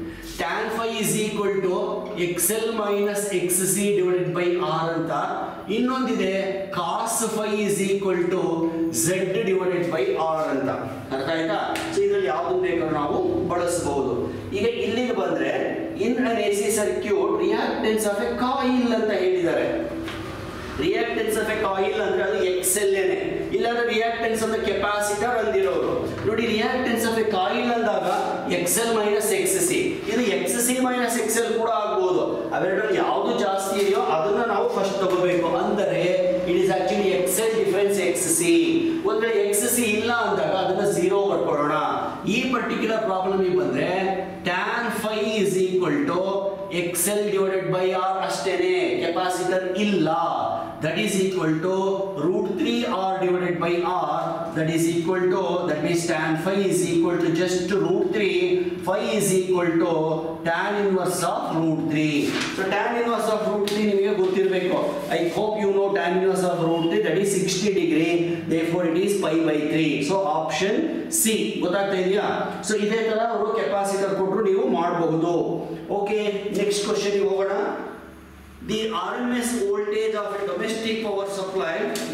to XL minus XC divided by R ಅಂತ. ಇನ್ನೊಂದಿದೆ cos phi is equal to Z divided by R ಅಂತ. ಅರ್ಥ ಆಯ್ತಾ? ಸೊ ಇದರಲ್ಲಿ ಯಾವುದು ಬೇಕಾದ್ರೂ ನಾವು ಬಳಸಬಹುದು. ಈಗ ಇಲ್ಲಿಗೆ ಬಂದ್ರೆ in an AC circuit reactance of a coil ಅಂತ ಹೇಳಿದ್ದಾರೆ. ರಿಯಾಕ್ಟೆನ್ಸ್ ಆಫ್ ಎ ಕಾಯಿಲ್ ಅಂದ್ರೆ ಅದು XL ಏನೆ, ಇಲ್ಲಾಂದ್ರೆ ರಿಯಾಕ್ಟೆನ್ಸ್ ಆಫ್ ದ ಕೆಪಾಸಿಟರ್ ಅಂದಿರೋರು. ನೋಡಿ, ರಿಯಾಕ್ಟೆನ್ಸ್ ಆಫ್ ಎ ಕಾಯಿಲ್ ಅಂದಾಗ XL minus XC, ಇದು XC minus XL ಕೂಡ ಆಗ್ಬೋದು. ಅವೆರಡರಲ್ಲಿ ಯಾವುದು ಜಾಸ್ತಿ ಇದೆಯೋ ಅದನ್ನ ನಾವು ಫಸ್ಟ್ ತಗೋಬೇಕು. ಅಂದರೆ it is actually XL difference XC. ಒಂದ್ ವೇಳೆ XC ಇಲ್ಲ ಅಂದಾಗ ಅದನ್ನ 0 ಬರ್ಕೊಳ್ಳೋಣ. ಈ ಪರ್ಟಿಕ್ಯುಲರ್ ಪ್ರಾಬ್ಲಮ್ ಬಂದ್ರೆ tan phi is equal to XL divided by R ಅಷ್ಟೇನೆ, ಕೆಪಾಸಿಟರ್ ಇಲ್ಲ. That is equal to √3 R divided by R. That is equal to, that means tan phi is equal to just √3. Phi is equal to tan inverse of √3. So tan inverse of √3 ನಿಮಗೆ ಗೊತ್ತಿರಬೇಕು. I hope you know tan inverse of √3, that is 60 degree. Therefore it is pi by 3. So option C. ಗೊತ್ತಾಗ್ತಾ ಇದೆಯಾ? So ಇದೇ ತರ ಅವರು capacitor ಕೊಟ್ಟರು ನೀವು ಮಾಡಬಹುದು. ಓಕೆ, ನೆಕ್ಸ್ಟ್ ಕ್ವೆಶ್ಚನ್ ಹೋಗೋಣ. The RMS voltage of a domestic power supply,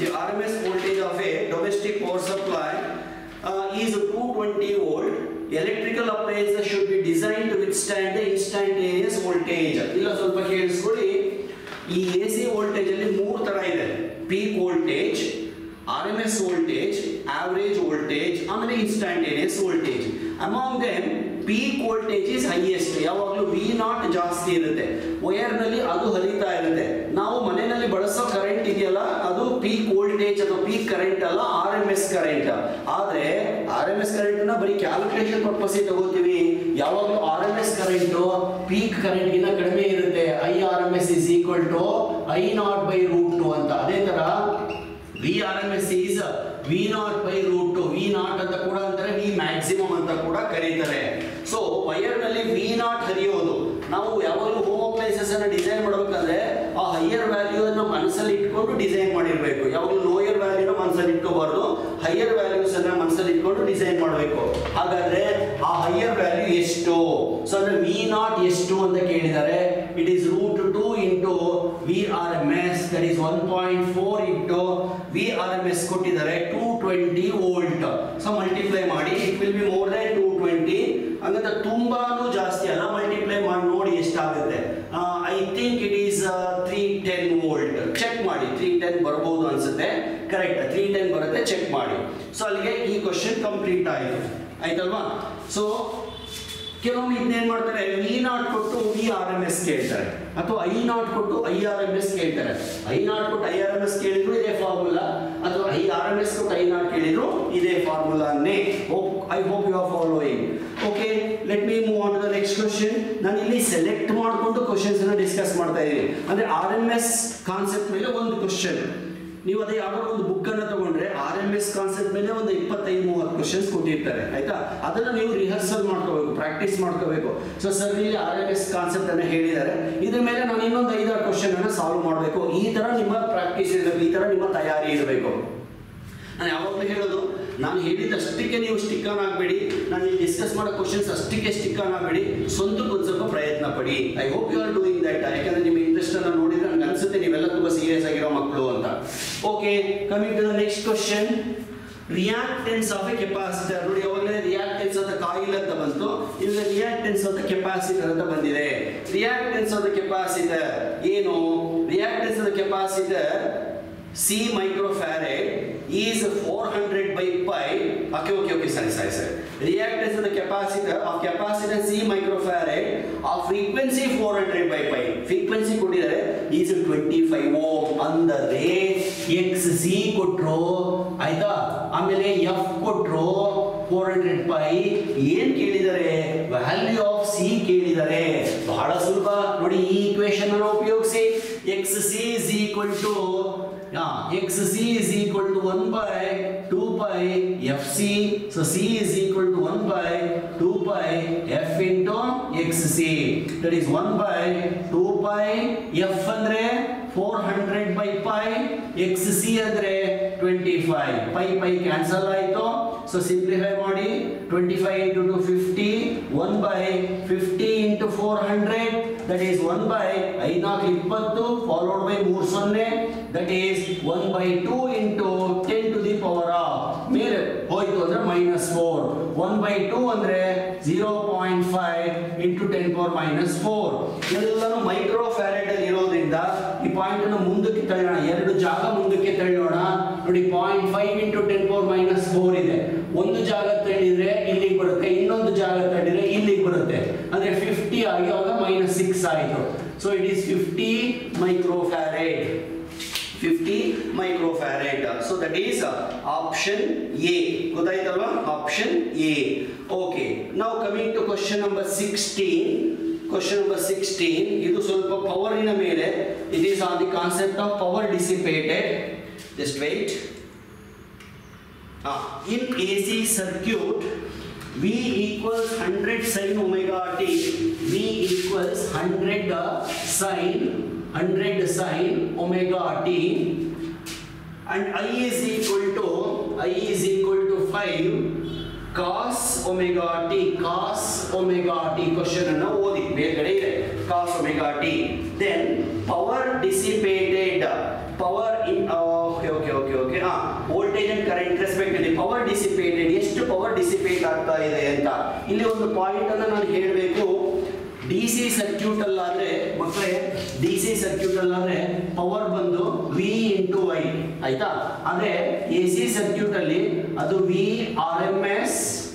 is 220 volt. Electrical appliances should be designed to withstand the instantaneous voltage. ಇಲ್ಲ ಸ್ವಲ್ಪ ಕೇಳಿಸ್ಕೊಳ್ಳಿ. ಈ AC ವೋಲ್ಟೇಜ್ ಅಲ್ಲಿ ಮೂರು ತರ ಇದೆ: peak voltage, RMS voltage, average voltage, ಆಮೇಲೆ instantaneous voltage. Among them peak voltage is highest. ಯಾವಾಗಲೂ V0 ಜಾಸ್ತಿ ಇರುತ್ತೆ, ವೈರ್ ನಲ್ಲಿ ಅದು ಹರಿತಾ ಇರುತ್ತೆ. ನಾವು ಮನೆಯಲ್ಲಿ ಬಳಸೋ ಕರೆಂಟ್ ಇದೆಯಲ್ಲ, ಅದು ಪೀಕ್ ವೋಲ್ಟೇಜ್ ಅಥವಾ ಪೀಕ್ ಕರೆಂಟ್ ಅಲ್ಲ, RMS ಕರೆಂಟ್. ಆದ್ರೆ RMS ಕರೆಂಟ್ ನ ಬರೀ ಕ್ಯಾಲ್ಕುಲೇಷನ್ ಪರ್ಪಸ್ ತಗೋತೀವಿ. ಯಾವಾಗಲೂ RMS ಕರೆಂಟ್ ಪೀಕ್ ಕರೆಂಟ್ ಗಿಂತ ಕಡಿಮೆ ಇರುತ್ತೆ. IRMS is equal to I0 by √2 ಅಂತ. ಅದೇ ತರ VRMS is V0 by √2. V0 ಅಂತ ಕೂಡ ಅಂತಾರೆ, V maximum ಅಂತ ಕೂಡ ಕರೀತಾರೆ. ಸೊ ವೈರ್ ನಲ್ಲಿ V0 ಹರಿಯೋದು. ನಾವು ಯಾವಾಗಲೂ ಹೋಮ್ ಅಪ್ಲೈನ್ಸಸ್ ಅನ್ನ ಡಿಸೈನ್ ಮಾಡಬೇಕಂದ್ರೆ ಆ ಹೈಯರ್ ವ್ಯಾಲ್ಯೂ ಅನ್ನು ಮನಸ್ಸಲ್ಲಿ ಇಟ್ಕೊಂಡು ಡಿಸೈನ್ ಮಾಡಿರಬೇಕು. ಯಾವಾಗಲೂ ಲೋಯರ್ ವ್ಯಾಲ್ಯೂನ ಮನಸ್ಸಲ್ಲಿ ಇಟ್ಕೋಬಾರ್ದು, ಹೈಯರ್ ವ್ಯಾಲ್ಯೂಸ್ ಅನ್ನ ಮನಸ್ಸಲ್ಲಿ ಇಟ್ಕೊಂಡು ಡಿಸೈನ್ ಮಾಡಬೇಕು. ಹಾಗಾದ್ರೆ ಆ ಹೈಯರ್ ವ್ಯಾಲ್ಯೂ ಎಷ್ಟು? ಸೊ ಅಂದ್ರೆ V0 ಎಷ್ಟು ಅಂತ ಕೇಳಿದ್ದಾರೆ. It is √2 into VRMS, that is 1.4 into VRMS ಕೊಟ್ಟಿದ್ದಾರೆ 220 ವೋಲ್ಟ್. ಸೊ ಮಲ್ಟಿಪ್ಲೈ ಮಾಡಿ, it will be more than 220. ಹಂಗಂತ ತುಂಬಾನು ಜಾಸ್ತಿ ಅಲ್ಲ, ಮಲ್ಟಿಪ್ಲೈ ಮಾಡಿ ನೋಡಿ ಎಷ್ಟಾಗುತ್ತೆ. I think it is 310 volt. Check ಮಾಡಿ, 310 ಬರ್ಬೋದು ಅನ್ಸುತ್ತೆ. ಕರೆಕ್ಟ್, 310 ಬರುತ್ತೆ, ಚೆಕ್ ಮಾಡಿ. ಸೊ ಅಲ್ಲಿಗೆ ಈ ಕ್ವಶನ್ ಕಂಪ್ಲೀಟ್ ಆಯಿತು, ಆಯ್ತಲ್ವಾ? ಸೊ ಕೆಲವೊಮ್ಮೆ ಇದನ್ನೇನ್ ಮಾಡ್ತಾರೆ, V0 ಕೊಟ್ಟು VRMS ಕೇಳ್ತಾರೆ, ಅಥವಾ I0 ಕೊಟ್ಟು IRMS ಕೇಳ್ತಾರೆ. I0 ಕೊಟ್ಟು IRMS ಕೇಳಿದ್ರು ಇದೇ ಫಾರ್ಮುಲಾ, ಅಥವಾ IRMS ಕೊಟ್ಟು I0 ಕೇಳಿದ್ರು ಇದೇ ಫಾರ್ಮುಲಾನೇ. I hope you are following. Okay, let me move on to the next question. ನಾನು ಇಲ್ಲಿ ಸೆಲೆಕ್ಟ್ ಮಾಡಿಕೊಂಡು ಕ್ವಶನ್ಸ್ ಅನ್ನು ಡಿಸ್ಕಸ್ ಮಾಡ್ತಾ ಇದ್ದೀನಿ. ಅಂದ್ರೆ RMS ಕಾನ್ಸೆಪ್ಟ್ ಮೇಲೆ ಒಂದು ಕ್ವಶನ್. ನೀವು ಅದೇ ಯಾವ್ದಾದ್ರು ಒಂದು ಬುಕ್ ಅನ್ನ ತಗೊಂಡ್ರೆ RMS ಕಾನ್ಸೆಪ್ಟ್ ಮೇಲೆ ಒಂದು 25-30 ಕ್ವಶನ್ಸ್ ಕೊಟ್ಟಿರ್ತಾರೆ, ಆಯ್ತಾ? ಅದನ್ನ ನೀವು ರಿಹರ್ಸಲ್ ಮಾಡ್ಕೋಬೇಕು, ಪ್ರಾಕ್ಟೀಸ್ ಮಾಡ್ಕೋಬೇಕು. ಸೊ ಸರ್ ಇಲ್ಲಿ RMS ಕಾನ್ಸೆಪ್ಟ್ ಅನ್ನ ಹೇಳಿದ್ದಾರೆ, ಇದ್ರ ಮೇಲೆ ನಾನು ಇನ್ನೊಂದು 5-6 ಕ್ವಶನ್ ಅನ್ನ ಸಾಲ್ವ್ ಮಾಡಬೇಕು. ಈ ತರ ನಿಮ್ಮ ಪ್ರಾಕ್ಟೀಸ್ ಇರಬೇಕು, ಈ ತರ ನಿಮ್ಮ ತಯಾರಿ ಇರಬೇಕು. ನಾನು ಯಾವಾಗಲೂ ಹೇಳೋದು, ನಾನು ಹೇಳಿದ್ದಷ್ಟಕ್ಕೆ ನೀವು ಸ್ಟಿಕ್ ಆನ್ ಆಗಬೇಡಿ, ನಾನು ಡಿಸ್ಕಸ್ ಮಾಡೋ ಕ್ವಶನ್ಸ್ ಅಷ್ಟಕ್ಕೆ ಸ್ಟಿಕ್ ಆನ್ ಆಗಬೇಡಿ, ಸ್ವಂತಕ್ಕೆ ಒಂದು ಸ್ವಲ್ಪ ಪ್ರಯತ್ನ ಪಡಿ. I hope you are doing that. ಯಾಕಂದ್ರೆ ನಿಮ್ಮ ಇಂಟ್ರೆಸ್ಟ್ ಅನ್ನು ನೋಡಿದ್ರೆ ನನಗೆ ಅನ್ಸುತ್ತೆ ನೀವೆಲ್ಲ ತುಂಬಾ ಸೀರಿಯಸ್ ಆಗಿರೋ ಮಕ್ಕಳು ಅಂತ. Okay, coming to the next question. Reactance of a capacitor. ನೋಡಿ, ಯಾವಾಗಲೇ ರಿಯಾಕ್ಟೆನ್ಸ್ ಆಫ್ ದ ಕಾಯಿಲ್ ಅಂತ ಬಂತು, ಈಗ ರಿಯಾಕ್ಟೆನ್ಸ್ ಆಫ್ ದ ಕೆಪಾಸಿಟರ್ ಅಂತ ಬಂದಿದೆ. ರಿಯಾಕ್ಟೆನ್ಸ್ ಆಫ್ ದ ಕೆಪಾಸಿಟರ್ ಏನು? Reactance of the capacitor C microfarad is 400 by pi. Okay, sorry. Reactance of the capacitor of capacitance C microfarad of frequency 400 by pi. Frequency ಕೊಟ್ಟಿದ್ದಾರೆ is 25 ohm. ಅಂದರೆ XC ಕೊಟ್ರು ಆಯ್ತಾ, ಆಮೇಲೆ F ಕೊಟ್ರು 400 pi. ಏನ್ ಕೇಳಿದ್ದಾರೆ? Value of C ಕೇಳಿದ್ದಾರೆ. ಬಹಳ ಸುಲಭ ನೋಡಿ, ಈ ಈಕ್ವೇಶನ್ ಅನ್ನು ಉಪಯೋಗಿಸಿ. XC is equal to 1 by 2 pi FC. So C is equal to 1 by 2 pi F into XC. That is 1 by 2 pi F andre 400 by pi, XC andre 25. Pi cancel ಆಯಿತು. So simplify ಮಾಡಿ 25 into 250, 1 by 50 into 400, that is 1 by 520 followed by 3 that is 1 by 2 into 10 to the power of ಮೇಲೆ ಹೋಯ್ತು ಅಂದ್ರೆ -4. 1 by 2 ಅಂದ್ರೆ 0.5 into 10 power -4. ಎಲ್ಲಾನು micro farad ಅಲ್ಲಿ ಇರೋದ್ರಿಂದ ಈ ಪಾಯಿಂಟ್ ಅನ್ನು ಮುಂದಕ್ಕೆ ತಳ್ಳೋಣ, ಎರಡು ಜಾಗ ಮುಂದಕ್ಕೆ ತಳ್ಳೋಣ. ನೋಡಿ 0.5 into 10 power -4 ಇದೆ. ಒಂದು ಜಾಗ ತಳ್ಳಿದ್ರೆ ಇಲ್ಲಿಗೆ ಬರುತ್ತೆ, ಇನ್ನೊಂದು ಜಾಗ ತಳ್ಳಿದ್ರೆ ಇಲ್ಲಿಗೆ ಬರುತ್ತೆ. ಅಂದ್ರೆ 50 ಆಗಿ ಅವಾಗ -6 ಆಯಿತು. So it is 50 microfarad. 50 microfarad. So that is option A. ಗೊತ್ತಾಯ್ತಲ್ವಾ? Option A. Okay. Now coming to question number 16. Question number 16. ಇದು ಸ್ವಲ್ಪ ಪವರಿನ ಮೇಲೆ. It is on the concept of power dissipated. Just wait. In AC circuit, V equals 100 sin omega t. V equals 100 sin omega t, and I is equal to 5 cos omega t. Question ಅನ್ನು ಓದಿ, ಬೇರೆ ಇದೆ cos omega t. Then power dissipated, power in okay voltage and current respectively. power dissipated, ಎಷ್ಟು power dissipate ಆಗ್ತಾ ಇದೆ ಅಂತ ಇಲ್ಲಿ ಒಂದು ಪಾಯಿಂಟ್ ಅನ್ನು ನಾನು ಹೇಳಬೇಕು. DC ಸರ್ಕ್ಯೂಟ್ ಅಲ್ಲಾದ್ರೆ ಮಕ್ಕಳೇ, DC ಸರ್ಕ್ಯೂಟ್ ಅಲ್ಲಾದ್ರೆ ಪವರ್ ಬಂದು V into I ಆಯ್ತಾ. ಅಂದ್ರೆ AC ಸರ್ಕ್ಯೂಟ್ ಅಲ್ಲಿ ಅದು V RMS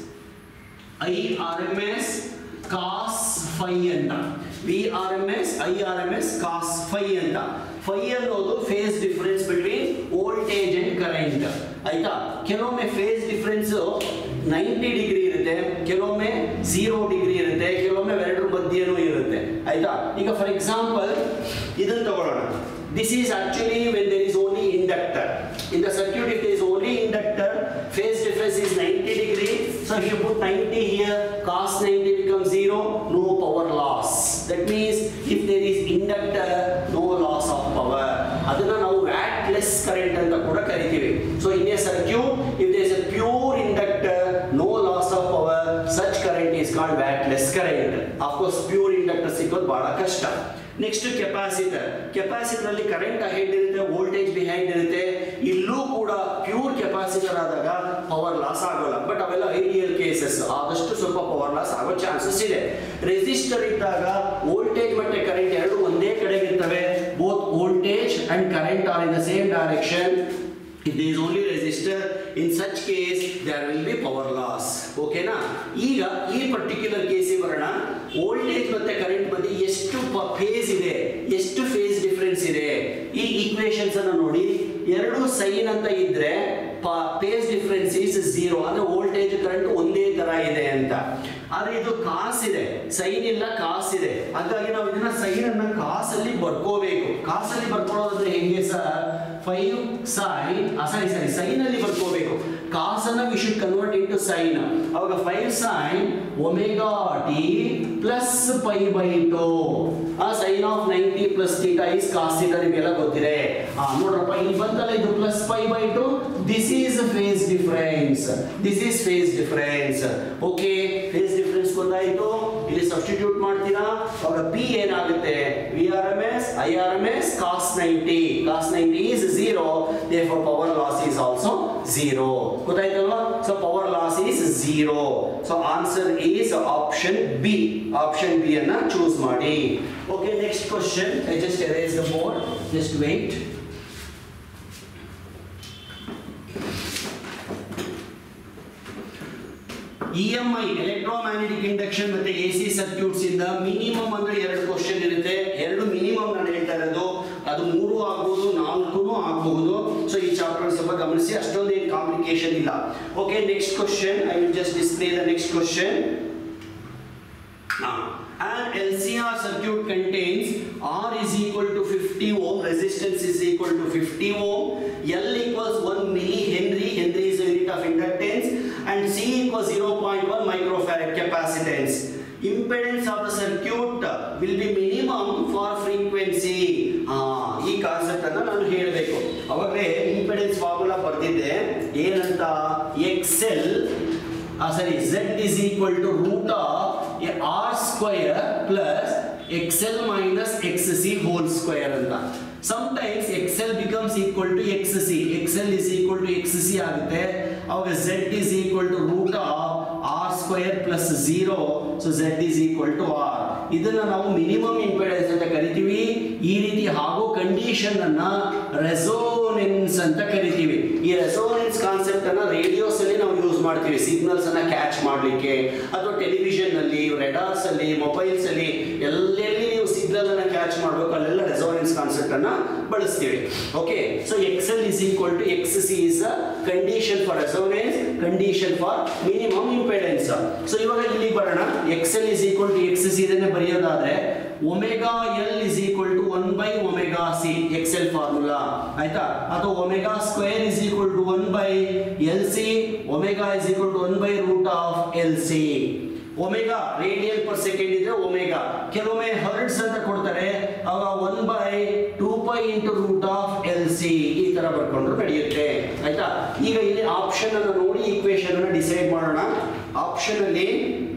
I RMS cos phi ಅಂತ, V RMS I RMS cos phi ಅಂತ. phi ಅನ್ನೋದು phase difference between voltage and current ಆಯ್ತಾ. ಕೆಲವೊಮ್ಮೆ ಫೇಸ್ ಡಿಫರೆನ್ಸ್ 90 ಡಿಗ್ರಿ ಇರುತ್ತೆ, ಕೆಲವೊಮ್ಮೆ 0 ಡಿಗ್ರಿ ಇರುತ್ತೆ, ಕೆಲವೊಮ್ಮೆ ಎರಡರ ಮಧ್ಯೆನೂ ಇರುತ್ತೆ ಆಯ್ತಾ. ಈಗ ಫಾರ್ ಎಕ್ಸಾಂಪಲ್ ಇದನ್ನು ತಗೊಳ್ಳೋಣ. This is actually when there is only inductor. In the circuit, if there is only inductor, phase difference is 90 degree. So if you put 90 here, cos 90 becomes 0, no power loss. That means if there is inductor, no loss of power. ಅದನ್ನ ನಾವು ವ್ಯಾಟ್ಲೆಸ್ current ಅಂತ ಕೂಡ ಕರಿತೀವಿ. So in a circuit, if there is a pure inductor, no loss of power, such current is called ವ್ಯಾಟ್ಲೆಸ್ current. Of course, pure inductor ಸಿಗೋದು ಬಹಳ ಕಷ್ಟ. Next capacitor. Capacitor ಅಲ್ಲಿ current ahead ಇರುತ್ತೆ, ವೋಲ್ಟೇಜ್ ಬಿಹೈಂಡ್ ಇರುತ್ತೆ. ಇಲ್ಲೂ ಕೂಡ ಪ್ಯೂರ್ ಕೆಪಾಸಿಟರ್ ಆದಾಗ power loss ಆಗೋಲ್ಲ, ಬಟ್ ಅವೆಲ್ಲ ಐಡಿಯಲ್ ಕೇಸಸ್. ಆದಷ್ಟು ಸ್ವಲ್ಪ ಪವರ್ ಲಾಸ್ ಆಗೋ ಚಾನ್ಸಸ್ ಇದೆ. ರೆಸಿಸ್ಟರ್ ಇದ್ದಾಗ ವೋಲ್ಟೇಜ್ ಮತ್ತೆ ಕರೆಂಟ್ ಎರಡು ಒಂದೇ ಕಡೆಗೆ ಇರ್ತವೆ. Both voltage and current are in the same direction. If there is only resistor, in such case there will be power loss. Okay na? ಈಗ ಈ ಪರ್ಟಿಕ್ಯುಲರ್ ಕೇಸಿಗೆ ಬರೋಣ. ವೋಲ್ಟೇಜ್ ಮತ್ತೆ ಕರೆಂಟ್ ಮಧ್ಯೆ ಎಷ್ಟು ಫೇಸ್ ಇದೆ, ಎಷ್ಟು ಫೇಸ್ ಡಿಫರೆನ್ಸ್ ಇದೆ. ಈ ಈಕ್ವೇಶನ್ಸ್ ಅನ್ನು ನೋಡಿ, ಎರಡು ಸೈನ್ ಅಂತ ಇದ್ರೆ ಫೇಸ್ ಡಿಫರೆನ್ಸ್ ಇಸ್ 0, ಅಂದ್ರೆ ವೋಲ್ಟೇಜ್ ಕರೆಂಟ್ ಒಂದೇ ತರ ಇದೆ ಅಂತ. ಆದ್ರೆ ಇದು ಕಾಸ್ ಇದೆ, ಸೈನ್ ಇಲ್ಲ, ಕಾಸ್ ಇದೆ. ಹಾಗಾಗಿ ನಾವು ಇದನ್ನ ಸೈನ್ ಅನ್ನ ಕಾಸ್ ಅಲ್ಲಿ ಬರ್ಕೋಬೇಕು. ಕಾಸ್ ಅಲ್ಲಿ ಬರ್ಕೊಳ್ಳೋದ್ರೆ ಹೆಂಗೆ ಸರ್? 5 sin ಸೈನ್ ಅಲ್ಲಿ ಬರ್ಕೋಬೇಕು. ಕಾಸ್ ಅನ್ನ we should convert into sine. ಅವಾಗ 5 sin omega t plus pi by 2. Sine of 90 plus theta is cos theta, ನಿಮಗೆಲ್ಲ ಗೊತ್ತಿದೆ. ನೋಡ್ರಪ್ಪ, ಇಲ್ಲಿ ಬಂತಲ್ಲ ಇದು plus pi by 2. This is phase difference. Okay, phase difference ಗೊತ್ತಾಯ್ತು. ಇಲ್ಲಿ ಸಬ್ಸ್ಟಿಟ್ಯೂಟ್ ಮಾಡ್ತೀರಾ, ಅವಾಗ ಪಿ ಏನಾಗುತ್ತೆ? VRMS IRMS cos 90. cos 90 is 0, therefore power loss is also 0. ಗೊತ್ತಾಯ್ತಲ್ವಾ? So power loss is 0. So answer is option B. Option B ಅನ್ನ choose ಮಾಡಿ. Okay, next question. I just erase the board. Just wait. EMI electromagnetic induction ಮತ್ತೆ AC circuits ಇಂದ minimum ಅಂದ್ರೆ 2 question ಇರುತ್ತೆ. 2 minimum ನಾನು ಹೇಳ್ತಾ ಇರೋದು, ಅದು 3 ಆಗಬಹುದು 4 ಆಗಬಹುದು. ಸೊ ಈ ಚಾಪ್ಟರ್ ಸ್ವಲ್ಪ ಗಮನಿಸಿ, ಅಷ್ಟೊಂದು ಏನು ಕಾಂಪ್ಲಿಕೇಶನ್ ಇಲ್ಲ. Okay, next question I will just display the next question. An LCR circuit contains R is equal to 50 ohm, resistance is equal to 50 ohm, L equals 1 millihenry, Henry is the unit of inductance, and C equals 0.1 microfarad capacitance. Impedance of the circuit will be minimum for frequency. ಈ concept ಅನ್ನು ನಾನು ಹೇಳಬೇಕು. ಅವಾಗಲೇ impedance formula ಬರ್ತಿದ್ದೆ, ಏನಂತ, XL Z is equal to root of R square plus XL minus XC whole square anta. Sometimes XL becomes equal to XC, XL is equal to XC ಆಗುತ್ತೆ. ಅವಾಗ Z is equal to root of R square plus 0, so Z is equal to R. ಇದನ್ನ ನಾವು minimum impedance ಅಂತ ಕರಿತೀವಿ. ಈ ರೀತಿ ಆಗೋ condition ಅನ್ನ ರೆಸೋನೆನ್ಸ್ ಅಂತ ಕರಿತೀವಿ. ಈ ರೆಸೋನೆನ್ಸ್ ಕಾನ್ಸೆಪ್ಟ್ ಅನ್ನ ರೇಡಿಯೋಸ್ ಅಲ್ಲಿ ನಾವು ಯೂಸ್ ಮಾಡ್ತೀವಿ, ಸಿಗ್ನಲ್ಸ್ ಅನ್ನ ಕ್ಯಾಚ್ ಮಾಡಲಿಕ್ಕೆ, ಅಥವಾ ಟೆಲಿವಿಷನ್ ಅಲ್ಲಿ, ರೆಡಾರ್ಸ್ ಅಲ್ಲಿ, ಮೊಬೈಲ್ಸ್ ಅಲ್ಲಿ, ಎಲ್ಲೆಲ್ಲಿ ನೀವು ಸಿಗ್ನಲ್ ಅನ್ನ ಕ್ಯಾಚ್ ಮಾಡಬೇಕು ಅಲ್ಲೆಲ್ಲ ರೆಸೋನೆನ್ಸ್ ಕಾನ್ಸೆಪ್ಟ್ ಅನ್ನ ಬಳಸ್ತೀವಿ. Okay, so XL is equal to XC is a condition for resonance, condition for minimum impedance. So ಇವಾಗ ಇಲ್ಲಿ ಬರೋಣ. XL is equal to XC ಇದನ್ನ ಬರೆಯೋದಾದ್ರೆ omega L is equal to 1 by omega C, XL formula ಆಯ್ತಾ. ಅಥವಾ omega square is equal to 1 by LC, omega is equal to 1 by root of LC. Omega radian per second ಇದ್ರೆ omega, ಕೆಲವೊಮ್ಮೆ hertz ಅಂತ ಕೊಡ್ತಾರೆ, ಆವಾಗ 1 by 2 pi into root of LC ಈ ತರ ಬರ್ಕೊಂಡ್ರು ನಡೆಯುತ್ತೆ ಆಯ್ತಾ. ಈಗ ಇಲ್ಲಿ ಆಪ್ಷನ್ ಅನ್ನು ನೋಡಿ ಈಕ್ವೇಶನ್ ಅನ್ನು ಡಿಸೈಡ್ ಮಾಡೋಣ. ಆಪ್ಷನ್ ಅಲ್ಲಿ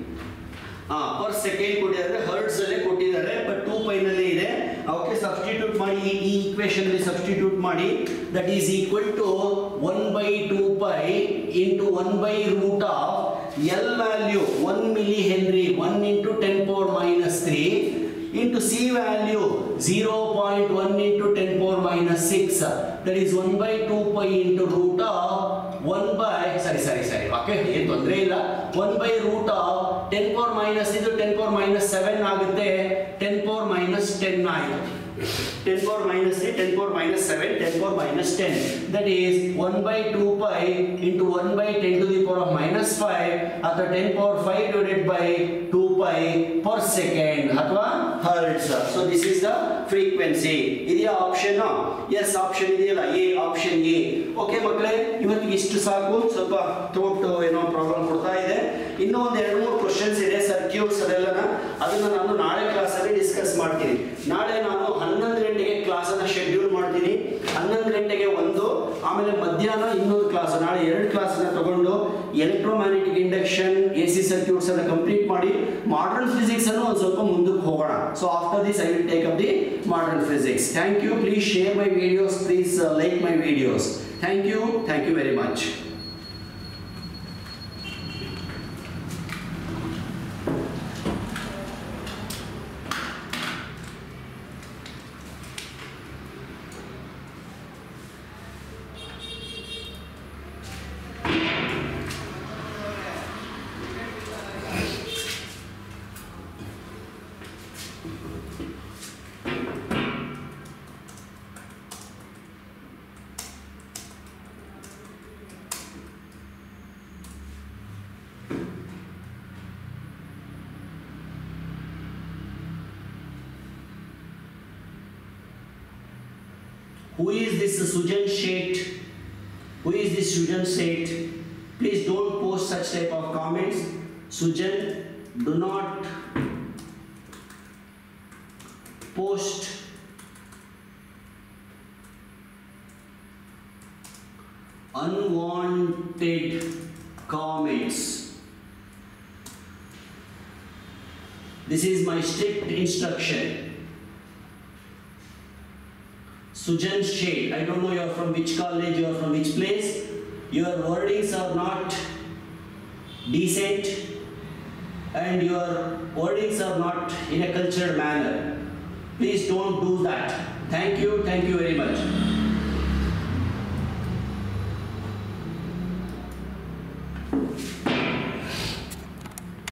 ಪರ್ ಸೆಕೆಂಡ್ ಕೊಟ್ಟಿದ್ದಾರೆ, ಹರ್ಟ್ಸ್ ಅಲ್ಲೇ ಕೊಟ್ಟಿದ್ದಾರೆ, ಬಟ್ 2 pi ನಲ್ಲಿ ಇದೆ. ಓಕೆ, ಸಬ್ಸ್ಟಿಟ್ಯೂಟ್ ಮಾಡಿ, ಈ ಈಕ್ವೇಶನ್ ಅಲ್ಲಿ ಸಬ್ಸ್ಟಿಟ್ಯೂಟ್ ಮಾಡಿ. That is equal to 1 by 2 pi into 1 by root of L value 1 millihenry, 1 into 10 power minus 3 into C value 0.1 into 10 power minus 6. That is 1 by 2 pi into root of 1 by sorry okay, ಏನು ತೊಂದರೆ ಇಲ್ಲ. 1 by root of 10 power minus ಇದು 10 power minus 7 ಆಗುತ್ತೆ, 10 power minus 10 ಆಯಿತು. 10 power minus 3, 10 power minus 7, 10 power minus 10. That is 1 by 2 pi into 1 by 10 to the power of minus 5 ಅಥವಾ 10 power 5 divided by 2 pi per second ಅಥವಾ hertz. So this is the frequency. ಇದೆಯಾ option? Yes, option ಇದೆಯಲ್ಲ, A, option A. Okay ಮಕ್ಕಳೇ, ಇವತ್ತಿಗೆ ಇಷ್ಟು ಸಾಕು. ಸ್ವಲ್ಪ throat ಏನೋ ಪ್ರಾಬ್ಲಮ್ ಕೊಡ್ತಾ ಇದೆ. ಇನ್ನೂ ಒಂದು 2-3 ಕ್ವಶನ್ಸ್ ಇದೆ ಸರ್ಕ್ಯೂಟ್ಸ್ ಅದೆಲ್ಲನ, ಅದನ್ನ ನಾನು ನಾಳೆ ಕ್ಲಾಸಲ್ಲಿ ಡಿಸ್ಕಸ್ ಮಾಡ್ತೀನಿ. ನಾಳೆ ನಾನು 11 ಗಂಟೆಗೆ ಕ್ಲಾಸ್ ಅನ್ನ ಶೆಡ್ಯೂಲ್ ಮಾಡ್ತೀನಿ. 11 ಗಂಟೆಗೆ ಒಂದು, ಆಮೇಲೆ ಮಧ್ಯಾಹ್ನ ಇನ್ನೊಂದು ಕ್ಲಾಸ್, ನಾಳೆ 2 ಕ್ಲಾಸ್ ಅನ್ನ ತಗೊಂಡು ಎಲೆಕ್ಟ್ರೋಮ್ಯಾಗ್ನೆಟಿಕ್ ಇಂಡಕ್ಷನ್, AC ಸರ್ಕ್ಯೂಟ್ಸ್ ಅನ್ನ ಕಂಪ್ಲೀಟ್ ಮಾಡಿ ಮಾಡರ್ನ್ ಫಿಸಿಕ್ಸ್ ಅನ್ನು ಒಂದು ಸ್ವಲ್ಪ ಮುಂದಕ್ಕೆ ಹೋಗೋಣ. So after this I will take up the modern physics. Thank you. Please share my videos, please like my videos. Thank you very much. Who is this Sujan Sheth? Who is this Sujan Sheth? Please don't post such type of comments. Sujan, do not post unwanted comments. This is my strict instruction. Sujan Sheth, I don't know you are from which college, you are from which place. Your wordings are not decent and your wordings are not in a cultured manner. Please don't do that. Thank you very much.